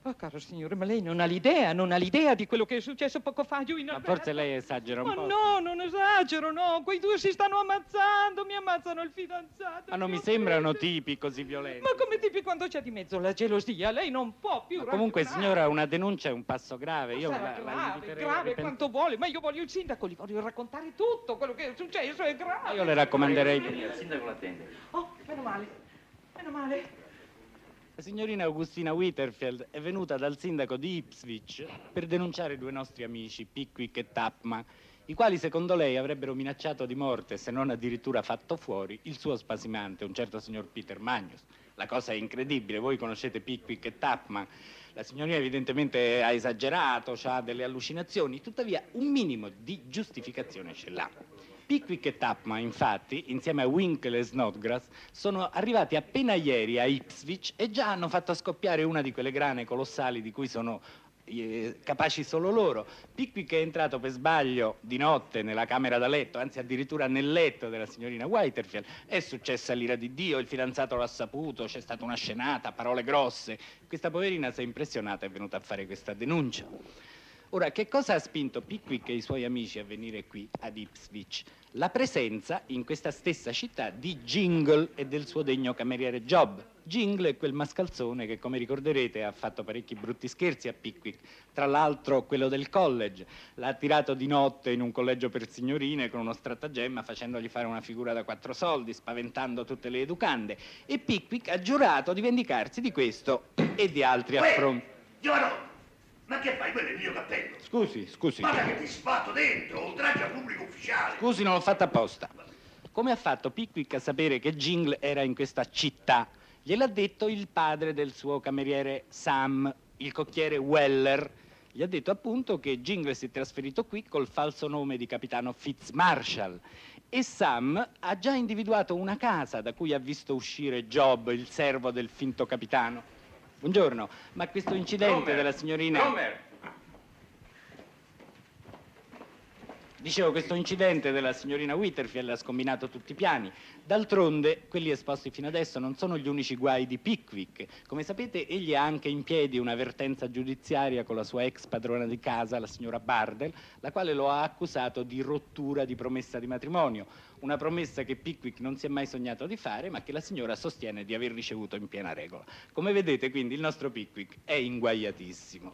Oh, caro signore, ma lei non ha l'idea di quello che è successo poco fa giù in Ma albergo. forse lei esagera un Ma po'. no, non esagero, no. Quei due si stanno ammazzando, mi ammazzano il fidanzato. Ma non mi mio sembrano figlio. tipi così violenti. Ma come tipi quando c'è di mezzo la gelosia? Lei non può più Ma comunque, ragionare. signora, una denuncia è un passo grave. Ma Io sarà la grave, inviterei a grave ripensare. quanto vuole, ma io voglio il sindaco, gli voglio raccontare tutto quello che è successo, è grave. Io le raccomanderei... Il sindaco l'attende. Oh, meno male, meno male. La signorina Augustina Witherfield è venuta dal sindaco di Ipswich per denunciare due nostri amici, Pickwick e Tapman, i quali secondo lei avrebbero minacciato di morte, se non addirittura fatto fuori, il suo spasimante, un certo signor Peter Magnus. La cosa è incredibile, voi conoscete Pickwick e Tapman, la signorina evidentemente ha esagerato, ha delle allucinazioni, tuttavia un minimo di giustificazione ce l'ha. Pickwick e Tapman, infatti, insieme a Winkle e Snodgrass, sono arrivati appena ieri a Ipswich e già hanno fatto scoppiare una di quelle grane colossali di cui sono capaci solo loro. Pickwick è entrato per sbaglio di notte nella camera da letto, anzi addirittura nel letto della signorina Witherfield. È successa l'ira di Dio, il fidanzato l'ha saputo, c'è stata una scenata, parole grosse. Questa poverina si è impressionata e è venuta a fare questa denuncia. Ora, che cosa ha spinto Pickwick e i suoi amici a venire qui ad Ipswich? La presenza in questa stessa città di Jingle e del suo degno cameriere Job. Jingle è quel mascalzone che, come ricorderete, ha fatto parecchi brutti scherzi a Pickwick. Tra l'altro quello del college. L'ha attirato di notte in un collegio per signorine con uno stratagemma, facendogli fare una figura da 4 soldi, spaventando tutte le educande. E Pickwick ha giurato di vendicarsi di questo e di altri affronti. Giovano! Ma che fai? Quello è il mio cappello. Scusi. Guarda che ti sbatto dentro, oltraggio al pubblico ufficiale. Scusi, non l'ho fatta apposta. Come ha fatto Pickwick a sapere che Jingle era in questa città? Gliel'ha detto il padre del suo cameriere Sam, il cocchiere Weller. Gli ha detto appunto che Jingle si è trasferito qui col falso nome di capitano Fitzmarshall. E Sam ha già individuato una casa da cui ha visto uscire Job, il servo del finto capitano. Buongiorno, ma questo incidente della signorina... Dicevo, questo incidente della signorina Witherfield ha scombinato tutti i piani. D'altronde, quelli esposti fino adesso non sono gli unici guai di Pickwick. Come sapete, egli ha anche in piedi un'avvertenza giudiziaria con la sua ex padrona di casa, la signora Bardell, la quale lo ha accusato di rottura di promessa di matrimonio. Una promessa che Pickwick non si è mai sognato di fare, ma che la signora sostiene di aver ricevuto in piena regola. Come vedete, quindi, il nostro Pickwick è inguaiatissimo.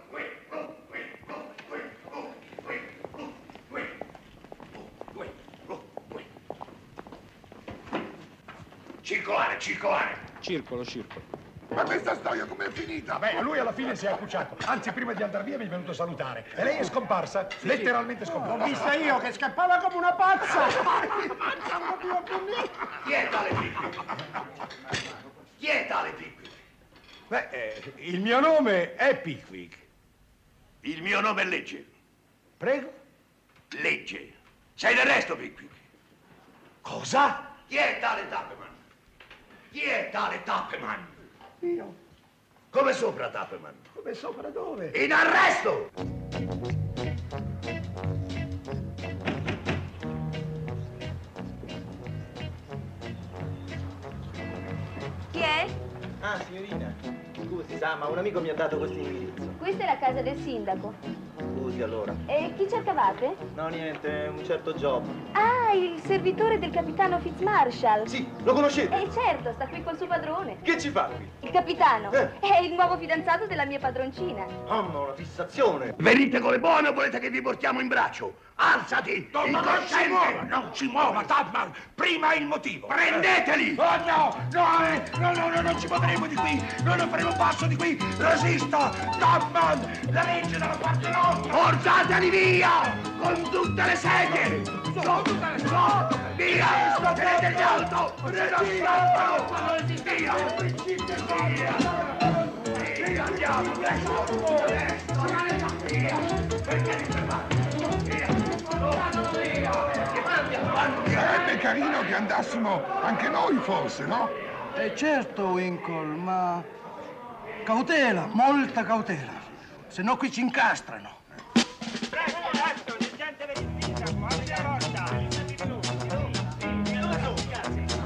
Circolare. Circolo. Ma questa storia com'è finita? Beh, lui alla fine si è accucciato. Anzi, prima di andare via mi è venuto a salutare. E lei è scomparsa, letteralmente scomparsa. L'ho vista io che scappava come una pazza! Chi è tale Pickwick? Beh, il mio nome è Pickwick. Il mio nome è Legge. Prego? Legge. Sei d'arresto, Pickwick. Cosa? Chi è tale Tappeman? Io? Come sopra Tappeman? Come sopra dove? In arresto! Chi è? Ah, signorina, scusi, sa, ma un amico mi ha dato questo indirizzo. Questa è la casa del sindaco. Scusi, allora. E chi cercavate? No, niente, un certo Job. Ah, il servitore del capitano Fitzmarshall. Sì, lo conoscete? Certo, sta qui col suo padrone. Che ci fa qui? Il capitano. È il nuovo fidanzato della mia padroncina. Mamma, una fissazione. Venite con le buone o volete che vi portiamo in braccio? Alzati! Non si muova, Tapman! Prima il motivo! Prendeteli! Oh no, non ci muoveremo di qui! Noi non faremo passo di qui! Resista! Tapman! La legge dalla parte nostra! Portateli via! Con tutte le sedie! Via! Teneteli alto! Via! Andiamo! Sarebbe carino che andassimo anche noi, forse, no? Certo, Winkle, ma cautela, molta cautela. Se no qui ci incastrano. Presto, dirigente per il sindaco, apri la porta.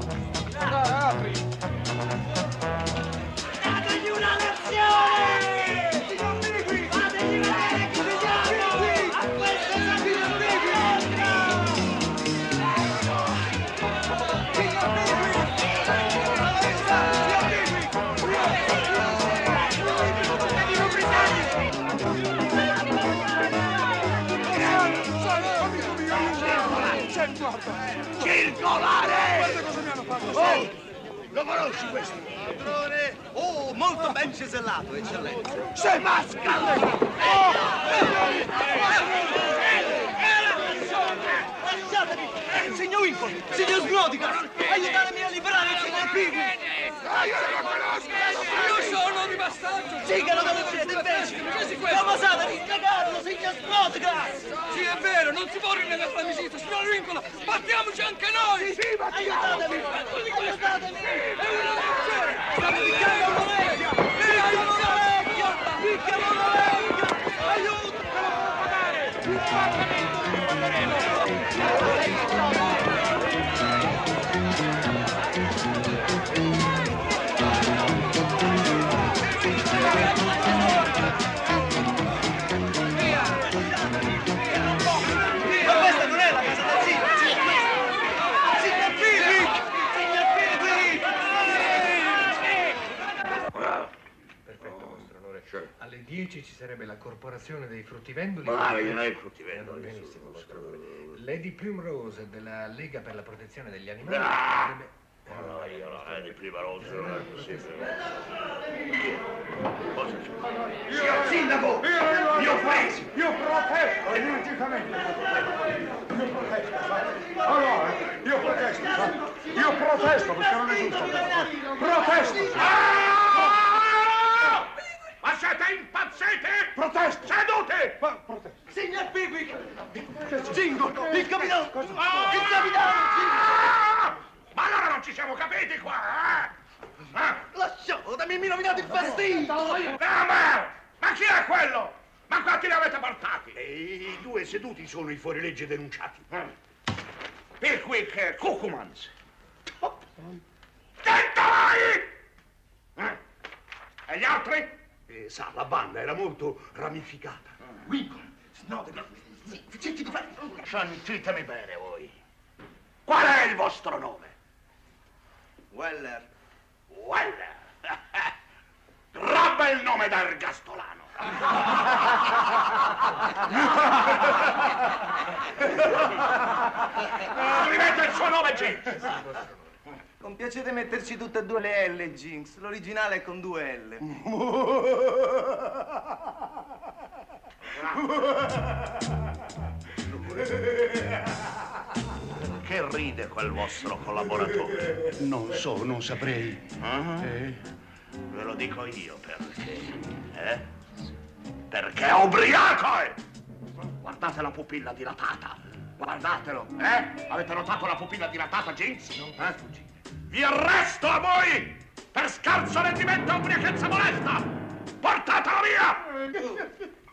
Apri! Dategli una lezione! Circolare! Guarda cosa mi hanno fatto! Oh, lo conosci questo? Padrone! Oh, molto ben cesellato, eccellenza. Sei masca! Lasciatemi! Signor Winkle! Signor Snodgrass! Aiutatemi a liberare il signor Piggy! Io lo conosco! Io sono di Bastaggio! Sigaro dove siete, imbecili! Camasate di cagarlo, signor Snodgrass! Sì, è vero, non si può rinnegare l'amicizia, signor Vincola! Battiamoci anche noi! Sì, ma Aiutatemi! Aiutatemi! È una lezione! Stiamo picchiando l'orecchia! Picchiamo l'orecchia! Picchiamo l'orecchia! Aiuto! Te lo devo pagare! Il pagamento del pandarello! Ma questa non è la casa del signor! Signor Piggy! Signor Piggy! Perfetto, vostro onore. Alle 10 ci sarebbe la corporazione dei fruttivendoli. Ma non è fruttivendoli. Benissimo, vostro onore. Lady Primrose della Lega per la protezione degli animali. No, io no, di prima rosa non è possibile. Cosa c'è? Signor Sindaco! Io preso! Io protesto energicamente. Allora, io protesto, sa? Io protesto perché non è giusto. Protesto! Ma siete impazziti? Protesto! Sedute! Protesto! Signor Pickwick! Jingle! Il capitano! Il capitano! Ma allora non ci siamo capiti qua, eh? Lasciatemi, mi rovinate il festino! Ma chi è quello? Ma quanti ne avete portati? I due seduti sono i fuorilegge denunciati. Pickwick e Cucumans. Tentolai! E gli altri? Sa, la banda era molto ramificata. Winkle, Snodgrass, zitti di fare. Sentitemi bene voi. Qual è il vostro nome? Weller. Weller. Gran bel nome da ergastolano. Scrivete il suo nome, Jinx. Non piacete metterci tutte e due le L, Jinx. L'originale è con 2 L. Che ride quel vostro collaboratore? Non so, non saprei. Ve lo dico io perché. Perché è ubriaco! Guardate la pupilla dilatata. Guardatelo, Avete notato la pupilla dilatata, Jinx? Non sfuggire. Vi arresto a voi per scarso rendimento e ubriachezza molesta! Portatelo via!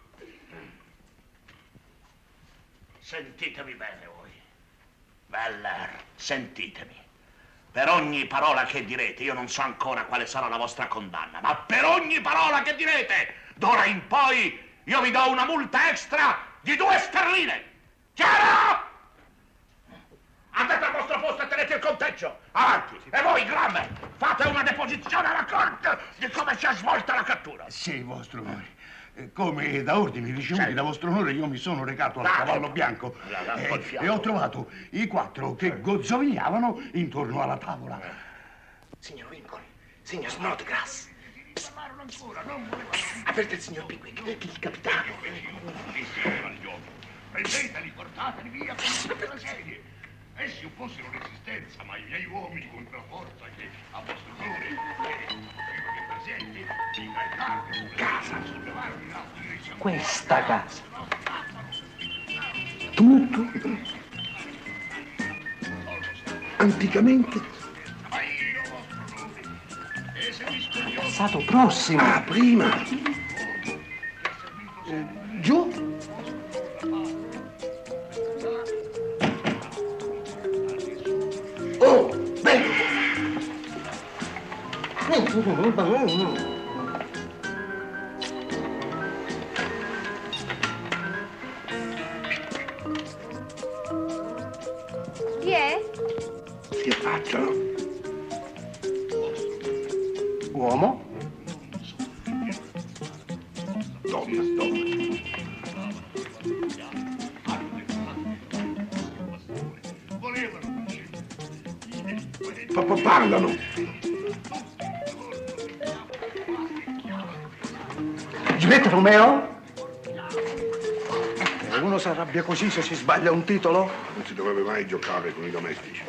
Sentitemi bene voi. Weller, sentitemi. Per ogni parola che direte, io non so ancora quale sarà la vostra condanna, ma per ogni parola che direte, d'ora in poi, io vi do una multa extra di 2 sterline. Chiaro? Andate al vostro posto e tenete il conteggio. Avanti. E voi, Grammer, fate una deposizione alla corte di come si è svolta la cattura. Sì, vostro onore. Come da ordini ricevuti da vostro onore, io mi sono recato al cavallo bianco e ho trovato i 4 che gozzovigliavano intorno alla tavola. Signor Winkle, signor Snodgrass. Avete il signor Pickwick, il capitano. Prendeteli, portateli via con tutte le sedie. Essi opposero resistenza, ma i miei uomini con la forza che a vostro onore prima che presenti mi caricarono casa a sollevarmi in alta direzione. Questa casa. Tutto. Anticamente. Ma io, vostro onore, e se mi scoglio... Passato prossimo. Ah, prima. Giù. Oh, bene. Chi è? Che faccio? Uomo? Donna. parlano. Ginetta Romeo? Uno si arrabbia così se si sbaglia un titolo? Non si dovrebbe mai giocare con i domestici.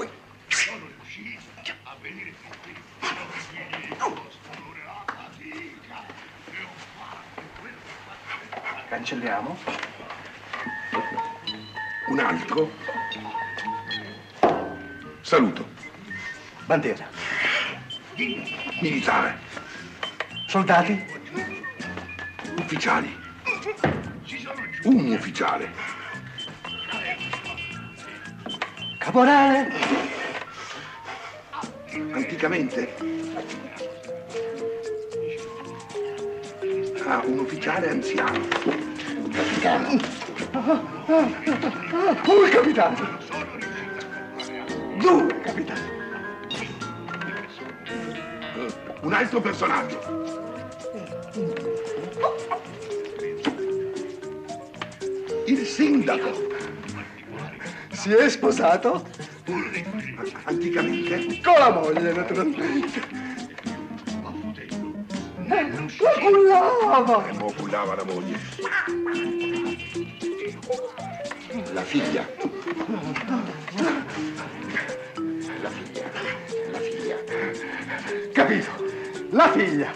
Cancelliamo. Un altro. Saluto. Bandiera. Militare. Soldati. Ufficiali. Un ufficiale. Caporale. Anticamente. Un ufficiale anziano. Capitano. Un capitano. Due capitani. Un altro personaggio. Il sindaco. Si è sposato? Anticamente. Con la moglie, naturalmente. La cullava. E mo cullava la moglie. La figlia. La figlia. La figlia. Capito. La figlia.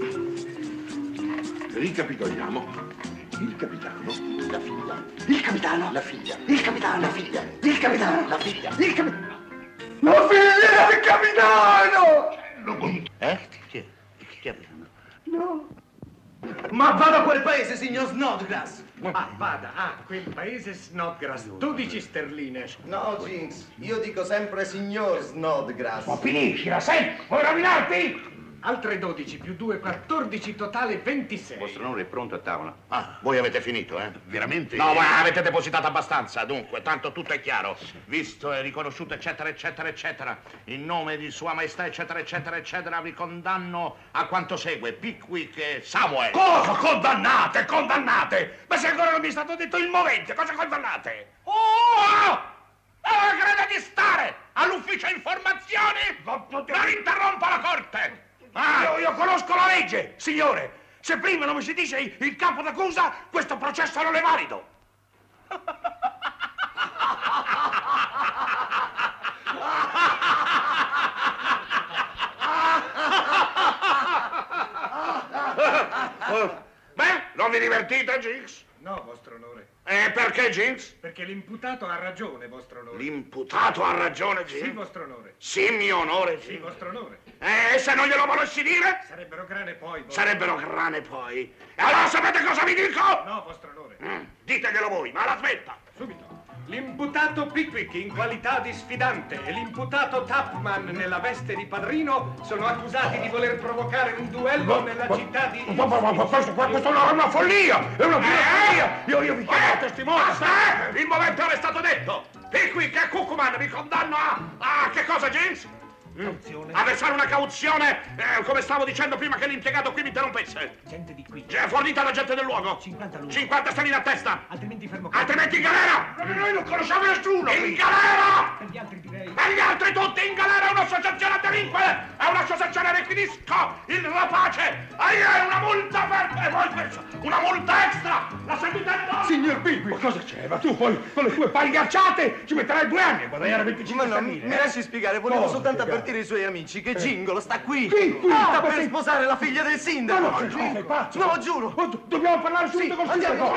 Ricapitoliamo. Il capitano. La figlia. Il capitano. La figlia. Il capitano. La figlia. Il capitano. La figlia. Il capitano. La figlia del capitano! Chi è? No. Ma vada a quel paese, signor Snodgrass. Vada, quel paese Snodgrass, 12 sterline. No, Jinx, io dico sempre signor Snodgrass. Ma finiscila, sai? Vuoi rovinarti? Altre 12 più 2, 14, totale 26. Vostro onore è pronto a tavola. Voi avete finito, eh? Veramente? No, ma avete depositato abbastanza, dunque, tanto tutto è chiaro. Visto e riconosciuto, eccetera, eccetera, eccetera. In nome di Sua Maestà, eccetera, eccetera, eccetera, vi condanno a quanto segue. Pickwick e Samuel. Cosa? Condannate, condannate! Ma se ancora non mi è stato detto il movente, cosa condannate? Oh! Crede di stare all'ufficio informazioni? Non interrompa la corte! Io conosco la legge, signore! Se prima non mi si dice il capo d'accusa, questo processo non è valido! Beh, non vi divertite, Jinx? No, vostro onore. E perché, Jinx? Perché l'imputato ha ragione, vostro onore. L'imputato ha ragione, Jinx? Sì, vostro onore. Sì, mio onore, Sì, Jinx. vostro onore. E se non glielo volessi dire? Sarebbero grane poi, vostro Sarebbero grane poi. E allora sapete cosa vi dico? No, vostro onore. Diteglielo voi, ma la smetta. Subito. L'imputato Pickwick in qualità di sfidante e l'imputato Tapman nella veste di padrino sono accusati di voler provocare un duello nella città di... Questo è una follia! È una follia! Io vi chiedo la testimone! Il momento è stato detto! Pickwick e Cucuman vi condanno a che cosa, James? A versare una cauzione, come stavo dicendo prima che l'impiegato qui mi interrompesse. Gente di qui. Fornita alla gente del luogo. 50 l'uno. 50 sterline a testa. Altrimenti fermo. Altrimenti in galera! Noi non conosciamo nessuno! In galera! Per gli altri direi. Per gli altri tutti in galera! È un'associazione a delinquere! È un'associazione requirisco! Il rapace! È una multa per... E voi questo! Una multa extra! La seguite noi! Signor Pickwick, cosa c'è? Ma tu poi con le tue pagliacciate ci metterai 2 anni a guadagnare 25 sterline. Mi lasci spiegare, volevo soltanto avvertire i suoi amici che Gingolo sta qui. Qui? Sta per sposare la figlia del sindaco. No, sei pazzo? No, giuro. Dobbiamo parlare subito con il sindaco.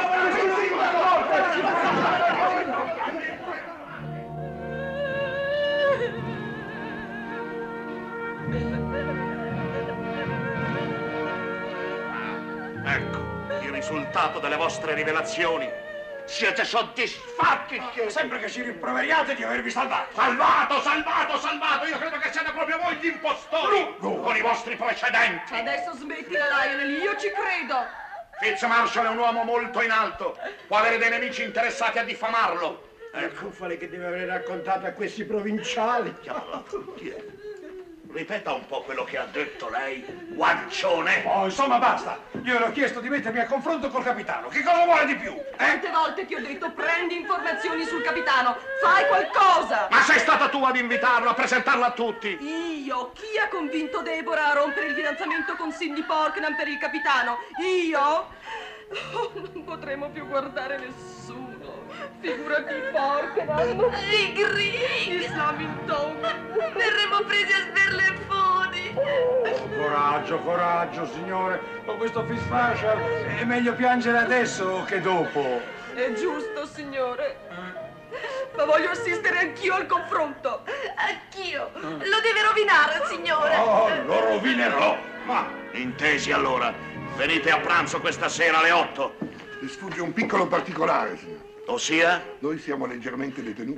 Ecco, il risultato delle vostre rivelazioni. Siete soddisfatti? Sembra che ci rimproveriate di avervi salvato. Salvato! Io credo che siete proprio voi gli impostori! Con i vostri precedenti! Adesso smettila, Lionel, io ci credo. Fitzmarshall è un uomo molto in alto. Può avere dei nemici interessati a diffamarlo. Le cufale che deve aver raccontato a questi provinciali. Chi è? Ripeta un po' quello che ha detto lei, guancione. Oh, insomma, basta. Io le ho chiesto di mettermi a confronto col capitano. Che cosa vuole di più? Quante volte ti ho detto prendi informazioni sul capitano? Fai qualcosa! Ma sei stata tu ad invitarlo, a presentarlo a tutti? Io? Chi ha convinto Deborah a rompere il fidanzamento con Cindy Portman per il capitano? Io? Oh, non potremo più guardare nessuno. Figurati Portman. I Grigg. I Slamington. Verremo presi a sberleffoni. Coraggio, coraggio, signore. Con questo fist facial è meglio piangere adesso che dopo. È giusto, signore. Ma voglio assistere anch'io al confronto. Anch'io. Lo deve rovinare, signore. Oh, lo rovinerò. Ma, intesi allora. Venite a pranzo questa sera alle 8. Mi sfugge un piccolo particolare, signore. Ossia? Noi siamo leggermente detenuti.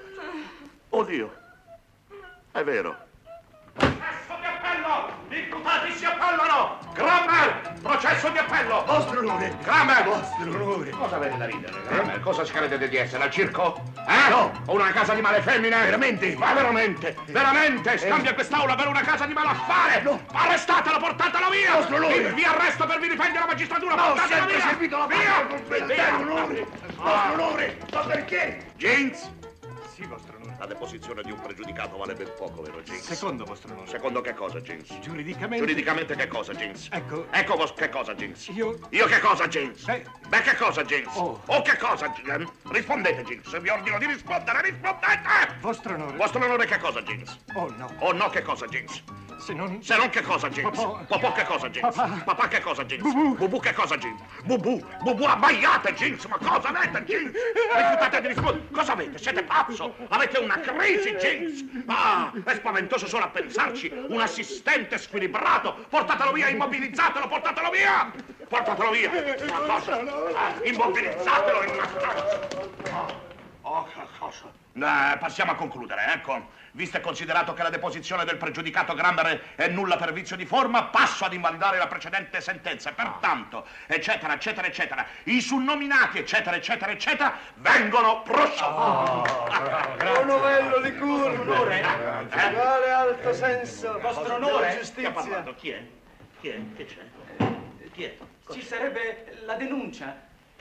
Oddio. È vero. Processo di appello! Gli imputati si appellano! Grammer! Processo di appello! Vostro onore! Grammer! Vostro onore! Cosa avete da ridere, Grammer? Cosa si credete di essere? Al circo? No! O una casa di male femmine? Veramente? Ma veramente? Veramente? Scambia quest'aula per una casa di malaffare? No! Arrestatelo, portatelo via! Vostro onore! Vi arresto per vilipendio la magistratura! No, ho portatelo sempre via! servito la patria con fedeltà, onore! Vostro onore! Ma perché? James? Sì, vostro onore. La deposizione di un pregiudicato vale ben poco, vero, James? Secondo, vostro onore. Secondo che cosa, James? Giuridicamente. Giuridicamente che cosa, James? Ecco. Ecco che cosa, James? Io che cosa, James? Beh, che cosa, James? Oh. Che cosa, James? Rispondete, James. Vi ordino di rispondere, rispondete! Vostro onore. Vostro onore che cosa, James? Oh, no. Oh, no, che cosa, James? Se non che cosa, James? Papà. Papà che cosa, James? Papà. che cosa, James? Bubù. Bubù che cosa, James? Bubù, abbaiate, James! Ma cosa avete, James? Rifiutate di rispondere? Cosa avete? Siete pazzo? Avete una crisi, James? Ah, è spaventoso solo a pensarci! Un assistente squilibrato! Portatelo via, immobilizzatelo, portatelo via! Portatelo via! Ma cosa? Immobilizzatelo in una stanza! Oh, che cosa? Passiamo a concludere, ecco. Visto e considerato che la deposizione del pregiudicato Grammer è nulla per vizio di forma, passo ad invalidare la precedente sentenza. Pertanto, eccetera, eccetera, eccetera, i sunnominati, eccetera, eccetera, eccetera, vengono prosciolti. Un novello di curva. Onore? Quale alto senso. Vostro onore? Chi ha parlato? Chi è? Chi è? Che c'è? Chi è? Ci sarebbe la denuncia.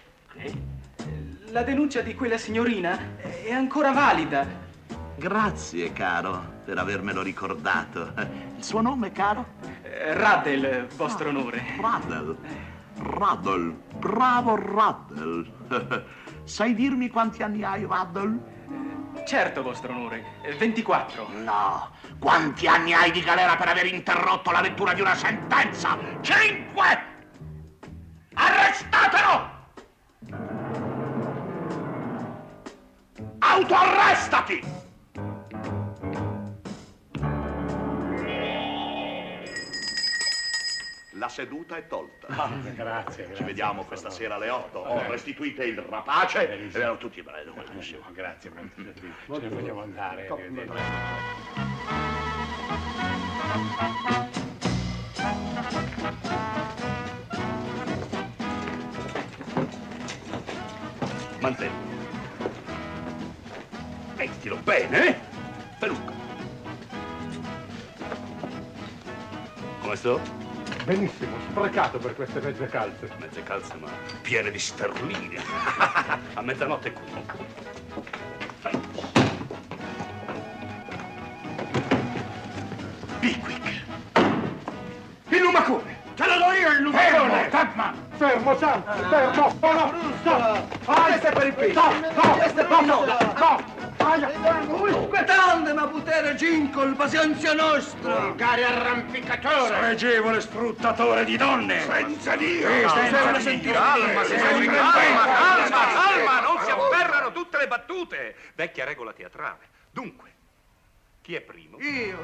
La denuncia di quella signorina è ancora valida. Grazie, caro, per avermelo ricordato. Il suo nome, caro? Ruddle, vostro onore. Ruddle, bravo Ruddle. Sai dirmi quanti anni hai, Ruddle? Certo, vostro onore. 24. No, quanti anni hai di galera per aver interrotto la lettura di una sentenza? 5! Arrestatelo! Autoarrestati! La seduta è tolta. Grazie. Ci vediamo questa sera alle 8. Restituite il rapace. E tutti bravi. Grazie, ce ne vogliamo andare. Mantello. Mettilo bene, eh? Pelucco. Come sto? Benissimo, sprecato per queste mezze calze. Mezze calze, ma piene di sterline. A mezzanotte è qui. Pickwick. Il lumacone! Ce lo do io il lumacone! Fermo, Sam! Fermo! No! Questo è per il pesce. No! Quetande, ma potere gincol, pazienza nostra. Cari arrampicatore! Spregevole sfruttatore di donne! Senza Dio! Calma, calma, non si afferrano tutte le battute. Vecchia regola teatrale. Dunque, chi è primo? Io.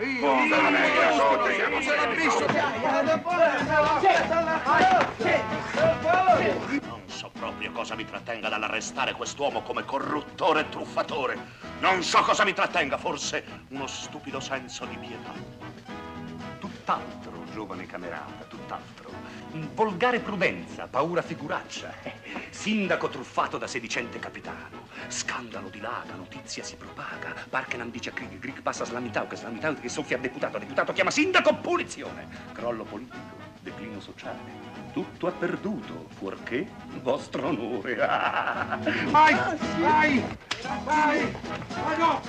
Non so proprio cosa mi trattenga dall'arrestare quest'uomo come corruttore e truffatore. Non so cosa mi trattenga, forse uno stupido senso di pietà. Tutt'altro, giovane camerata, tutt'altro. volgare prudenza, paura figuraccia, sindaco truffato da sedicente capitano, scandalo dilaga, notizia si propaga, Parkenham dice a Grieg passa a Slamitau che soffia a deputato chiama sindaco, punizione, crollo politico, declino sociale. Tutto è perduto, fuorché il vostro onore. Vai! No!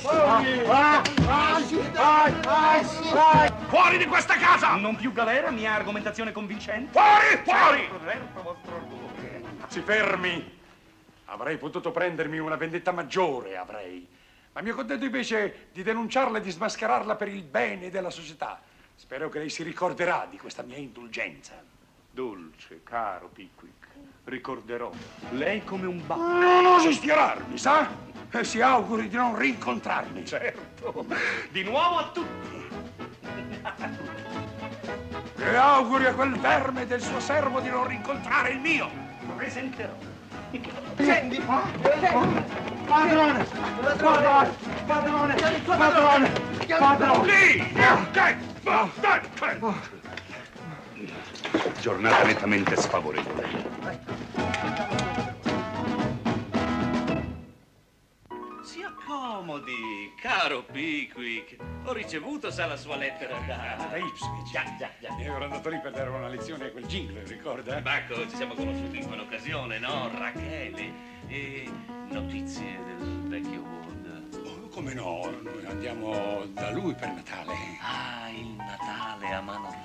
Fuori di questa casa! Non più galera, mia argomentazione convincente. Fuori! Certo, vostro onore. Si fermi. Avrei potuto prendermi una vendetta maggiore, Ma mi ho contento invece di denunciarla e di smascherarla per il bene della società. Spero che lei si ricorderà di questa mia indulgenza. Dolce, caro Pickwick, ricorderò. Lei come un Non osi sfiorarmi, sa? E si auguri di non rincontrarmi. Certo, di nuovo a tutti. E auguri a quel verme del suo servo di non rincontrare il mio. Presenterò. Scendi! Padrone! Lì! Giornata nettamente sfavorevole. Si accomodi, caro Pickwick. Ho ricevuto, sa, la sua lettera Da Ipswich. Già. Io ero andato lì per dare una lezione a quel jingle, ricorda? Bacco, ci siamo conosciuti in quell'occasione, no? Rachele. E notizie del vecchio Ward. Oh, come no? Noi andiamo da lui per Natale. Ah, il Natale a Manor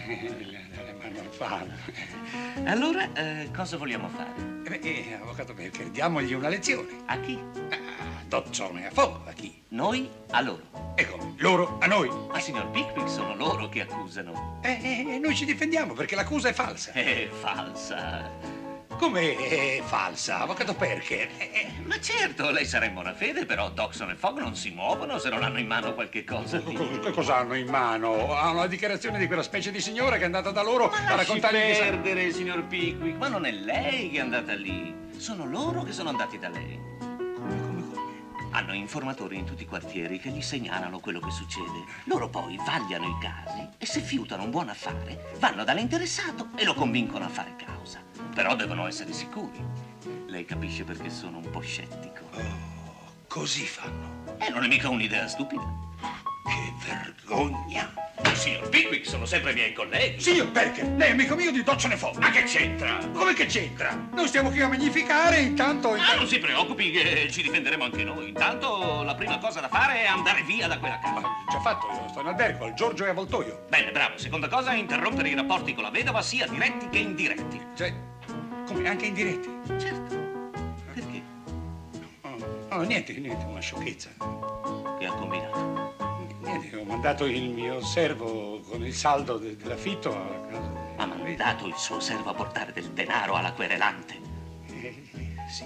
Farm. Allora, cosa vogliamo fare? Avvocato Baker, diamogli una lezione. A chi? A Dodson e a Fogg, a chi? Noi a loro. Ecco, loro a noi. Ma signor Pickwick, sono loro che accusano. Noi ci difendiamo perché l'accusa è falsa. È falsa. Come è falsa, avvocato Perker? Ma certo, lei sarà in buona fede, però Dodson e Fogg non si muovono se non hanno in mano qualche cosa. Che cosa hanno in mano? Hanno la dichiarazione di quella specie di signora che è andata da loro a raccontargli che perdere, signor Pickwick, ma non è lei che è andata lì. Sono loro che sono andati da lei. Come? Hanno informatori in tutti i quartieri che gli segnalano quello che succede. Loro poi vagliano i casi e se fiutano un buon affare, vanno dall'interessato e lo convincono a fare causa. Però devono essere sicuri. Lei capisce perché sono un po' scettico. Oh, così fanno. Non è mica un'idea stupida. Che vergogna. Signor Pickwick, sono sempre miei colleghi. Signor Perker, lei è amico mio di Dodson e Fogg. Ma che c'entra? Come che c'entra? Noi stiamo qui a magnificare, intanto... Non si preoccupi che ci difenderemo anche noi. Intanto la prima cosa da fare è andare via da quella casa. Già fatto, io sto in albergo, al Giorgio e a Voltoio. Bene, bravo. Seconda cosa, interrompere i rapporti con la vedova, sia diretti che indiretti. Cioè, come, anche indiretti? Certo. Perché? No, niente, una sciocchezza. Che ha combinato? Niente, ho mandato il mio servo con il saldo dell'affitto a casa. Ha mandato il suo servo a portare del denaro alla querelante? Sì.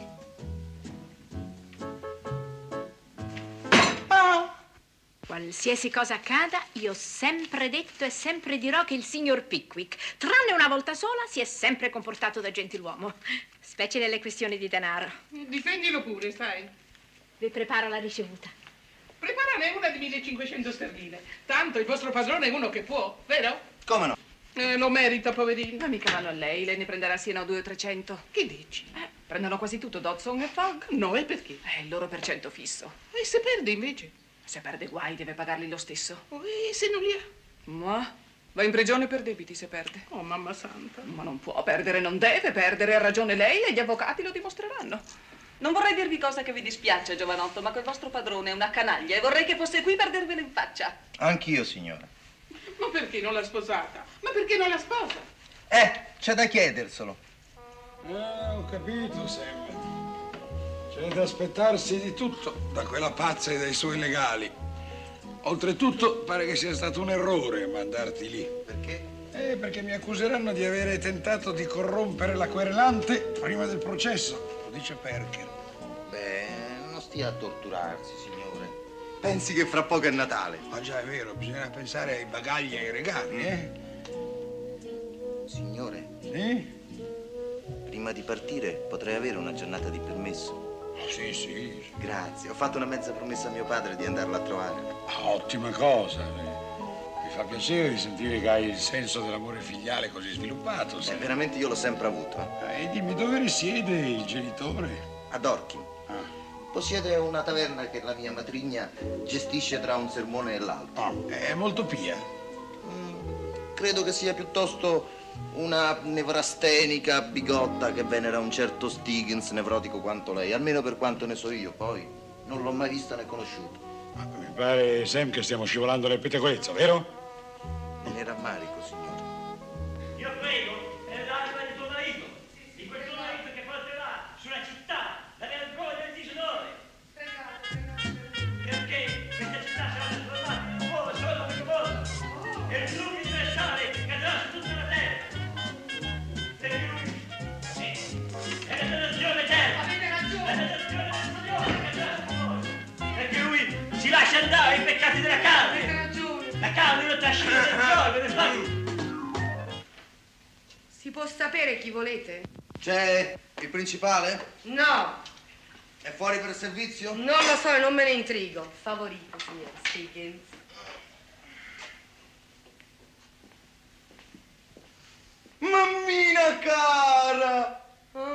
Qualsiasi cosa accada, io ho sempre detto e sempre dirò che il signor Pickwick, tranne una volta sola, si è sempre comportato da gentiluomo, specie nelle questioni di denaro. Difendilo pure, sai. Vi preparo la ricevuta. Preparane una di 1500 sterline. Tanto il vostro padrone è uno che può, vero? Come no? Lo merita, poverino. Ma mica vanno a lei ne prenderà sieno 200 o 300. Che dici? Prendono quasi tutto Dodson e Fogg. No, e perché? Il loro %, fisso. E se perde invece? Se perde guai, deve pagarli lo stesso. E se non li ha? Ma va in prigione per debiti se perde. Oh, mamma santa. Ma non può perdere, non deve perdere. Ha ragione lei e gli avvocati lo dimostreranno. Non vorrei dirvi cosa che vi dispiace, giovanotto, ma quel vostro padrone è una canaglia e vorrei che fosse qui per dirvelo in faccia. Anch'io, signora. Ma perché non l'ha sposata? Ma perché non la sposa? C'è da chiederselo. Ho capito, Sam. C'è da aspettarsi di tutto da quella pazza e dai suoi legali. Oltretutto, pare che sia stato un errore mandarti lì. Perché? Perché mi accuseranno di avere tentato di corrompere la querelante prima del processo. Lo dice Perker. Beh, non stia a torturarsi, signore. Pensi che fra poco è Natale. Ma già è vero, bisogna pensare ai bagagli e ai regali, Signore? Sì? Prima di partire potrei avere una giornata di permesso. Sì. Grazie, ho fatto una mezza promessa a mio padre di andarla a trovare. Ottima cosa. fa piacere di sentire che hai il senso dell'amore filiale così sviluppato. Veramente io l'ho sempre avuto. E dimmi dove risiede il genitore? Ad Orchi. Possiede una taverna che la mia matrigna gestisce tra un sermone e l'altro. È molto pia. Credo che sia piuttosto una nevrastenica bigotta che venera un certo Stiggins nevrotico quanto lei, almeno per quanto ne so io. Poi non l'ho mai vista né conosciuta. Mi pare, Sam, che stiamo scivolando nel pettegolezzo, vero? Me ne rammarico, signore. Io prego, è l'anima di tuo marito, di quel tuo marito che porterà sulla città la vergogna del disonore. Perché questa città sarà trasformata in un uomo solo per mondo e il diluvio universale cadrà su tutta la terra. Perché lui, sì, è la donazione eterna. Avete ragione. La donazione del Signore cadrà su noi. Perché lui si lascia andare ai peccati della carne. Avete ragione. La carne lo trascina del gioco, del fatto. Si può sapere chi volete? C'è il principale? No, È fuori per servizio? non lo so e non me ne intrigo. Favorito, signor Stiggins. Mammina cara!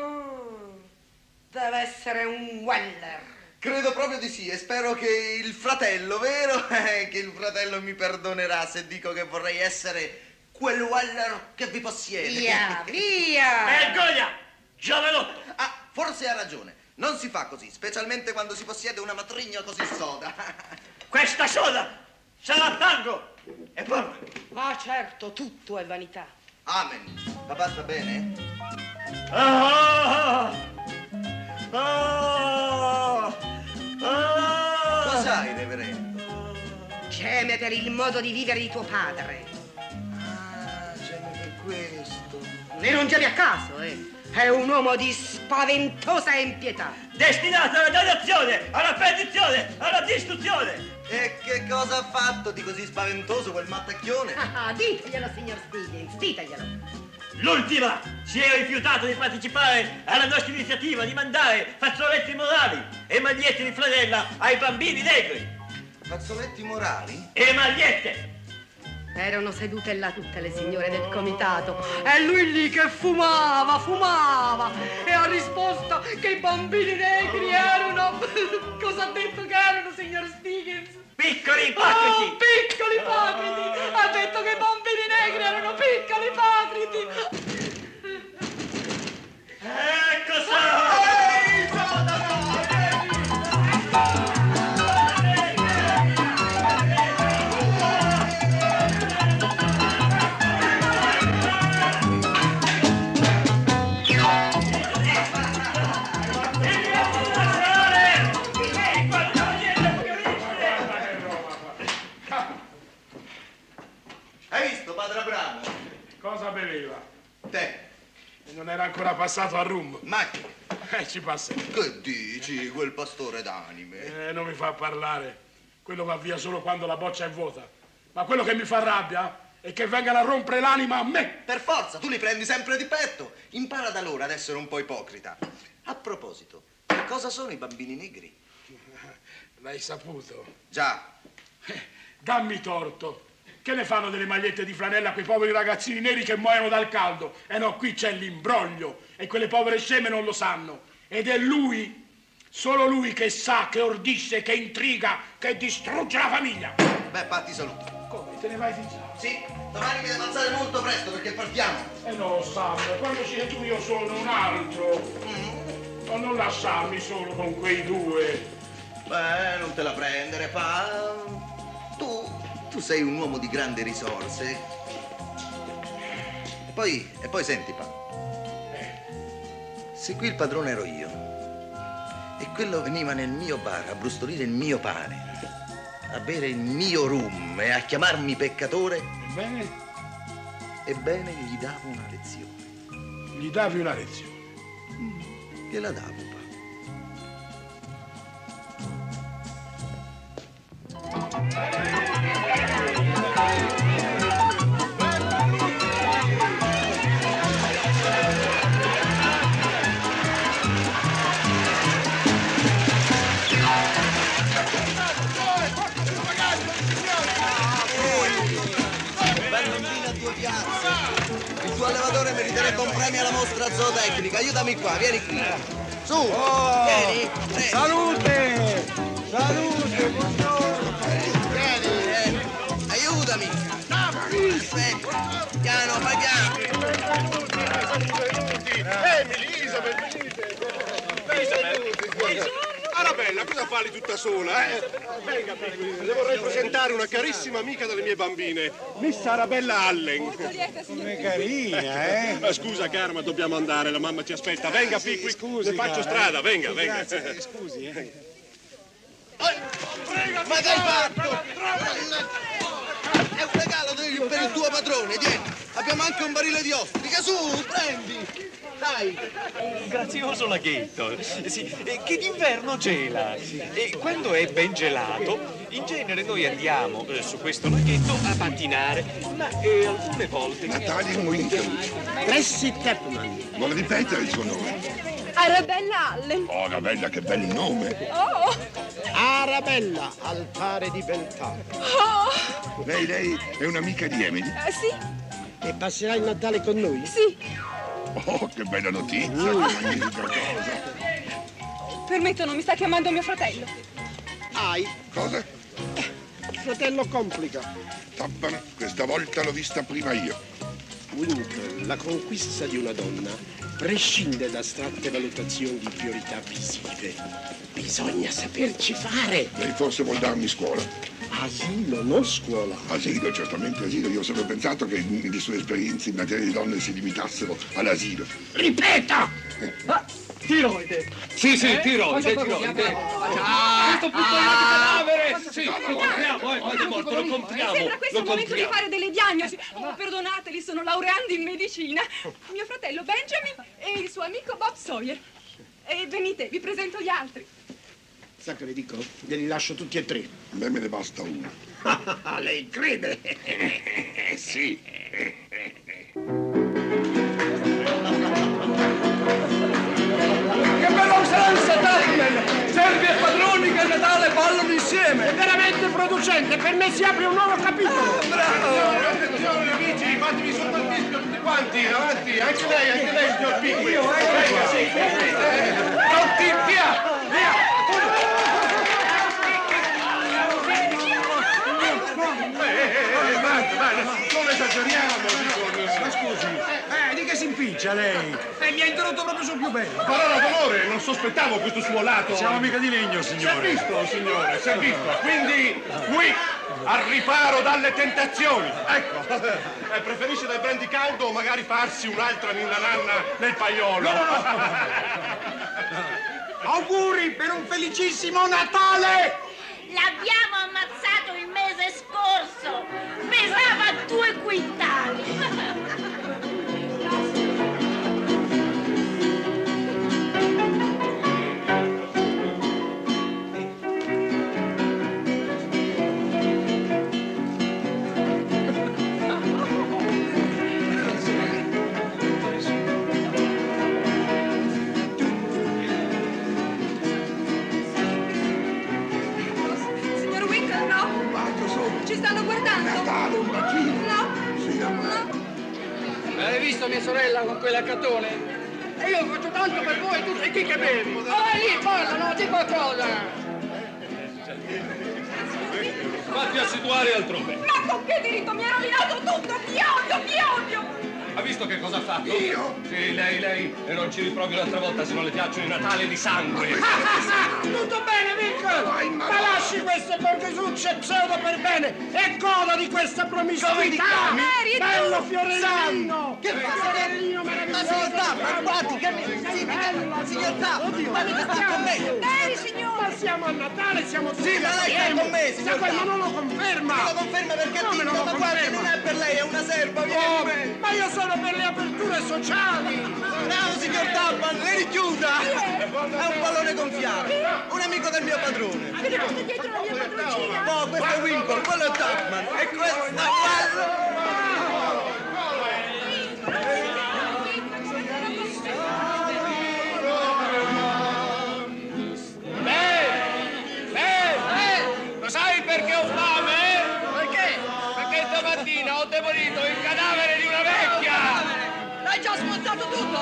Deve essere un Weller. Credo proprio di sì e spero che il fratello, vero? Che il fratello mi perdonerà se dico che vorrei essere quel Weller che vi possiede. Via, via! Vergogna! Giovanotto! Ah, forse ha ragione. Non si fa così, specialmente quando si possiede una matrigna così soda. Questa soda sarà fango e polvere. Ah, certo, tutto è vanità. Amen. Papà sta bene? Cos'hai, reverendo? Geme per il modo di vivere di tuo padre. Geme per questo. E non geme a caso, eh. È un uomo di spaventosa empietà. Destinato alla dannazione, alla perdizione, alla distruzione. E che cosa ha fatto di così spaventoso quel mattacchione? Ah, diteglielo, signor Stiggins, diteglielo. L'ultima si è rifiutato di partecipare alla nostra iniziativa di mandare fazzoletti morali e magliette di flanella ai bambini negri. Fazzoletti morali? E magliette. Erano sedute là tutte le signore del comitato e lui lì che fumava e ha risposto che i bambini negri erano... Cosa ha detto che erano, signor Stiggins? Piccoli ipocriti! Oh, piccoli ipocriti! Ha detto che i bambini negri erano piccoli ipocriti! Ecco solo! Hai visto, padre Abramo? Cosa beveva? Te. E non era ancora passato al rum? Ma che? Ci passa. Che dici, quel pastore d'anime? Non mi fa parlare. Quello va via solo quando la boccia è vuota. Ma quello che mi fa rabbia è che vengano a rompere l'anima a me. Per forza, tu li prendi sempre di petto. Impara da loro ad essere un po' ipocrita. A proposito, che cosa sono i bambini negri? L'hai saputo? Già. Dammi torto. Che ne fanno delle magliette di flanella a quei poveri ragazzini neri che muoiono dal caldo? E no, qui c'è l'imbroglio e quelle povere sceme non lo sanno. Ed è lui, solo lui che sa, che ordisce, che intriga, che distrugge la famiglia. Beh, Patti, saluto. Come? Te ne vai di già? Sì, domani mi devo alzare molto presto perché partiamo. No, Sam, quando ci sei tu io sono un altro. Ma non lasciarmi solo con quei due. Beh, non te la prendere, pa. Tu sei un uomo di grandi risorse. E poi senti, pa. Se qui il padrone ero io e quello veniva nel mio bar a brustolire il mio pane, a bere il mio rum e a chiamarmi peccatore, ebbene gli davo una lezione. Gli davi una lezione? Gliela davo, pa. alla mostra zootecnica, aiutami qua, vieni qui. Su, Oh, vieni. Salute! Salute, buongiorno! Vieni, aiutami. Aspetta, piano, fai piano. Elisabeth, venite. Arabella, cosa fa lì tutta sola, Venga, le vorrei presentare una carissima amica delle mie bambine, Miss Arabella Allen. Come carina, Scusa, cara, ma dobbiamo andare, la mamma ci aspetta. Venga, Pickwick, scusi, le faccio cara, strada, venga, venga. Grazie, scusi, Ma che hai fatto? È un regalo per il tuo padrone, tieni. Abbiamo anche un barile di ostrica, su, prendi. Dai. Grazioso laghetto. Sì, che d'inverno gela. E quando è ben gelato, in genere noi andiamo su questo laghetto a pattinare, ma alcune volte... Natalie Winkle. Tracy Chapman. Vuole ripetere il suo nome? Arabella Allen. Oh, Arabella, che bel nome. Oh. Arabella, al pari di beltà. Oh. Lei è un'amica di Emily? Sì. E passerà il Natale con noi? Sì. Oh, che bella notizia, magnifica cosa. Permettono, mi sta chiamando mio fratello. Hai? Cosa? Fratello complica. Tappan, questa volta l'ho vista prima io. Winkle, la conquista di una donna prescinde da astratte valutazioni di priorità visive. Bisogna saperci fare. Lei forse vuol darmi scuola. Asilo, non scuola. Asilo, certamente asilo. Io ho sempre pensato che le sue esperienze in materia di donne si limitassero all'asilo. Ripeta! Tiroide. Sì, tiroide. Questo piccolino di cadavere! Sì, lo compriamo, è morto, lo compriamo. Sembra questo il momento di fare delle diagnosi. Oh, perdonateli, sono laureando in medicina. Mio fratello Benjamin e il suo amico Bob Sawyer. E venite, vi presento gli altri. Sa che le dico? Glieli lascio tutti e tre. A me ne basta uno. Lei crede? Sì. Che bella usanza, Tagman! Servi e padroni che a Natale ballano insieme! È veramente producente, per me si apre un nuovo capitolo! Bravo! Attenzione, amici, fatemi sotto il fischio tutti quanti, avanti, anche lei, signor Pickwick. Io, Tutti, via! Non esageriamo, Ma scusi, di che si impiccia lei? Mi ha interrotto proprio sul più bello. Parola d'onore, non sospettavo questo suo lato. Siamo mica di legno, Si è signore. visto, signore, si è visto. Quindi, qui, al riparo dalle tentazioni. Ecco, preferisce del brandy caldo o magari farsi un'altra ninna nanna nel paiolo? Auguri per un felicissimo Natale! L'abbiamo ammazzato il mese scorso! Pesava 2 quintali! Signor Winkle, no? Ci stanno guardando? No? Hai visto mia sorella con quella catone? E io faccio tanto per voi, tu sei chi che bevi? Vai lì, parla, no, di qualcosa! Fatti assiduare altrove. Ma con che diritto mi ha rovinato tutto? Vi odio! Ha visto che cosa ha fatto? Io? Sì, lei. E non ci riprovi l'altra volta se non le piacciono i Natali di sangue. Tutto bene, Winkle! Ma lasci queste borghesucce pseudo per bene e goda di questa promiscuità! Bello fiorellino! Che fa? Fiorellino meraviglioso! Signor Tappan, guardi, che signor Tappan, ma mica sta con me! Mary, signore! Ma siamo a Natale, siamo tutti Sì, ma lei sta assieme. con me, signor Ma quello Tappan. non lo conferma! Non lo conferma perché Come non lo ma guardi, conferma? non è per lei, è una serva, vieni Oh, con me! ma io sono per le aperture sociali! Bravo, signor Tappan, le richiuda! È un pallone gonfiato, un amico del mio padrone! Avete posto dietro la mia padroncina? No, questo è Winkle, quello è Tappan, e questo è quello! Lo sai perché ho fame? Perché? Perché stamattina ho demolito il cadavere di una vecchia! L'hai già smontato tutto!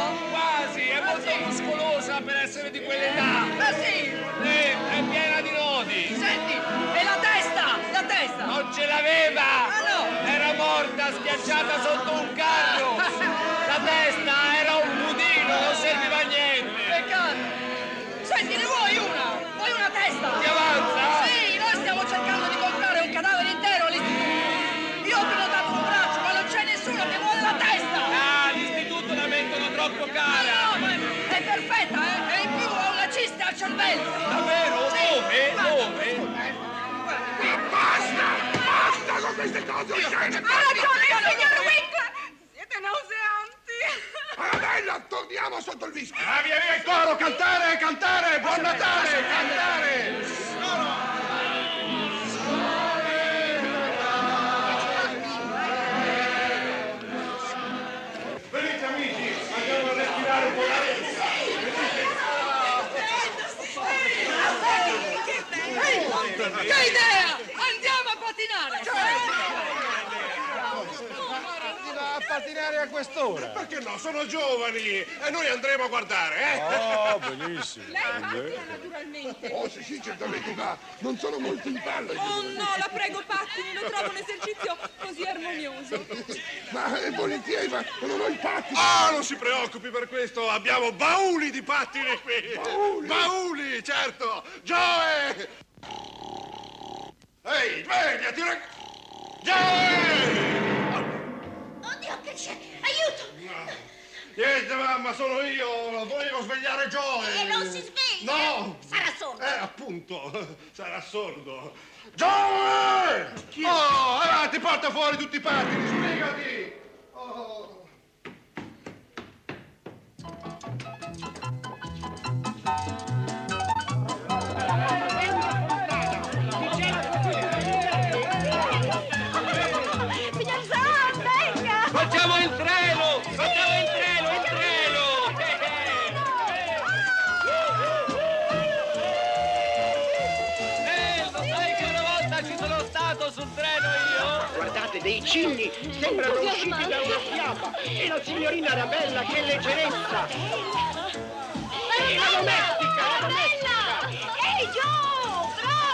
essere di quell'età. Ah sì? È piena di nodi. Senti, e la testa? La testa? Non ce l'aveva! Ah no! Era morta schiacciata sotto un carro! La testa era un budino, non serviva a niente! Peccato! Senti, ne vuoi una? Vuoi una testa? Ti avanza? Sì, noi stiamo cercando di comprare un cadavere intero all'istituto. Io ho prenotato un braccio, ma non c'è nessuno che vuole la testa! Ah, l'istituto la mettono troppo cara! No, ma è perfetta, eh? E in più ho una cista al cervello! Davvero? Sì. Dove? Dove? Basta con queste cose oscene! Ha ragione, signor Winkler! Siete nauseanti! Arabella, torniamo sotto il whisky! Ah, via, via il coro! Cantare, cantare! Buon Natale! Cantare! Venite amici, andiamo a respirare un po' l'aria! Che idea! Andiamo a pattinare! A pattinare a quest'ora? Perché no? Sono giovani e noi andremo a guardare, eh? Oh, benissimo. Lei pattina naturalmente. Oh, sì, certamente, ma non sono molto in palla. Oh no, la prego pattini, lo trovo un esercizio così armonioso. Ma volentieri, ma non ho i pattini. Ah, non si preoccupi per questo, abbiamo bauli di pattini qui. Bauli? Bauli, certo. Joe! Ehi, svegliati, Joe! Oddio, che c'è? Aiuto! Niente, mamma, sono io. Volevo svegliare Joe. E non si sveglia? No! Sarà sordo. Appunto, sarà sordo. Joe! Oh, avanti, porta fuori tutti i pattini, spiegati! Oh. Signor Sam, venga! Facciamo il treno! Facciamo il treno, il treno! Lo sai che una volta ci sono stato sul treno io? Guardate, dei cigni sembrano usciti da una fiaba. E la signorina Arabella, che leggerezza! E la domestica, la domestica! Ehi, Joe!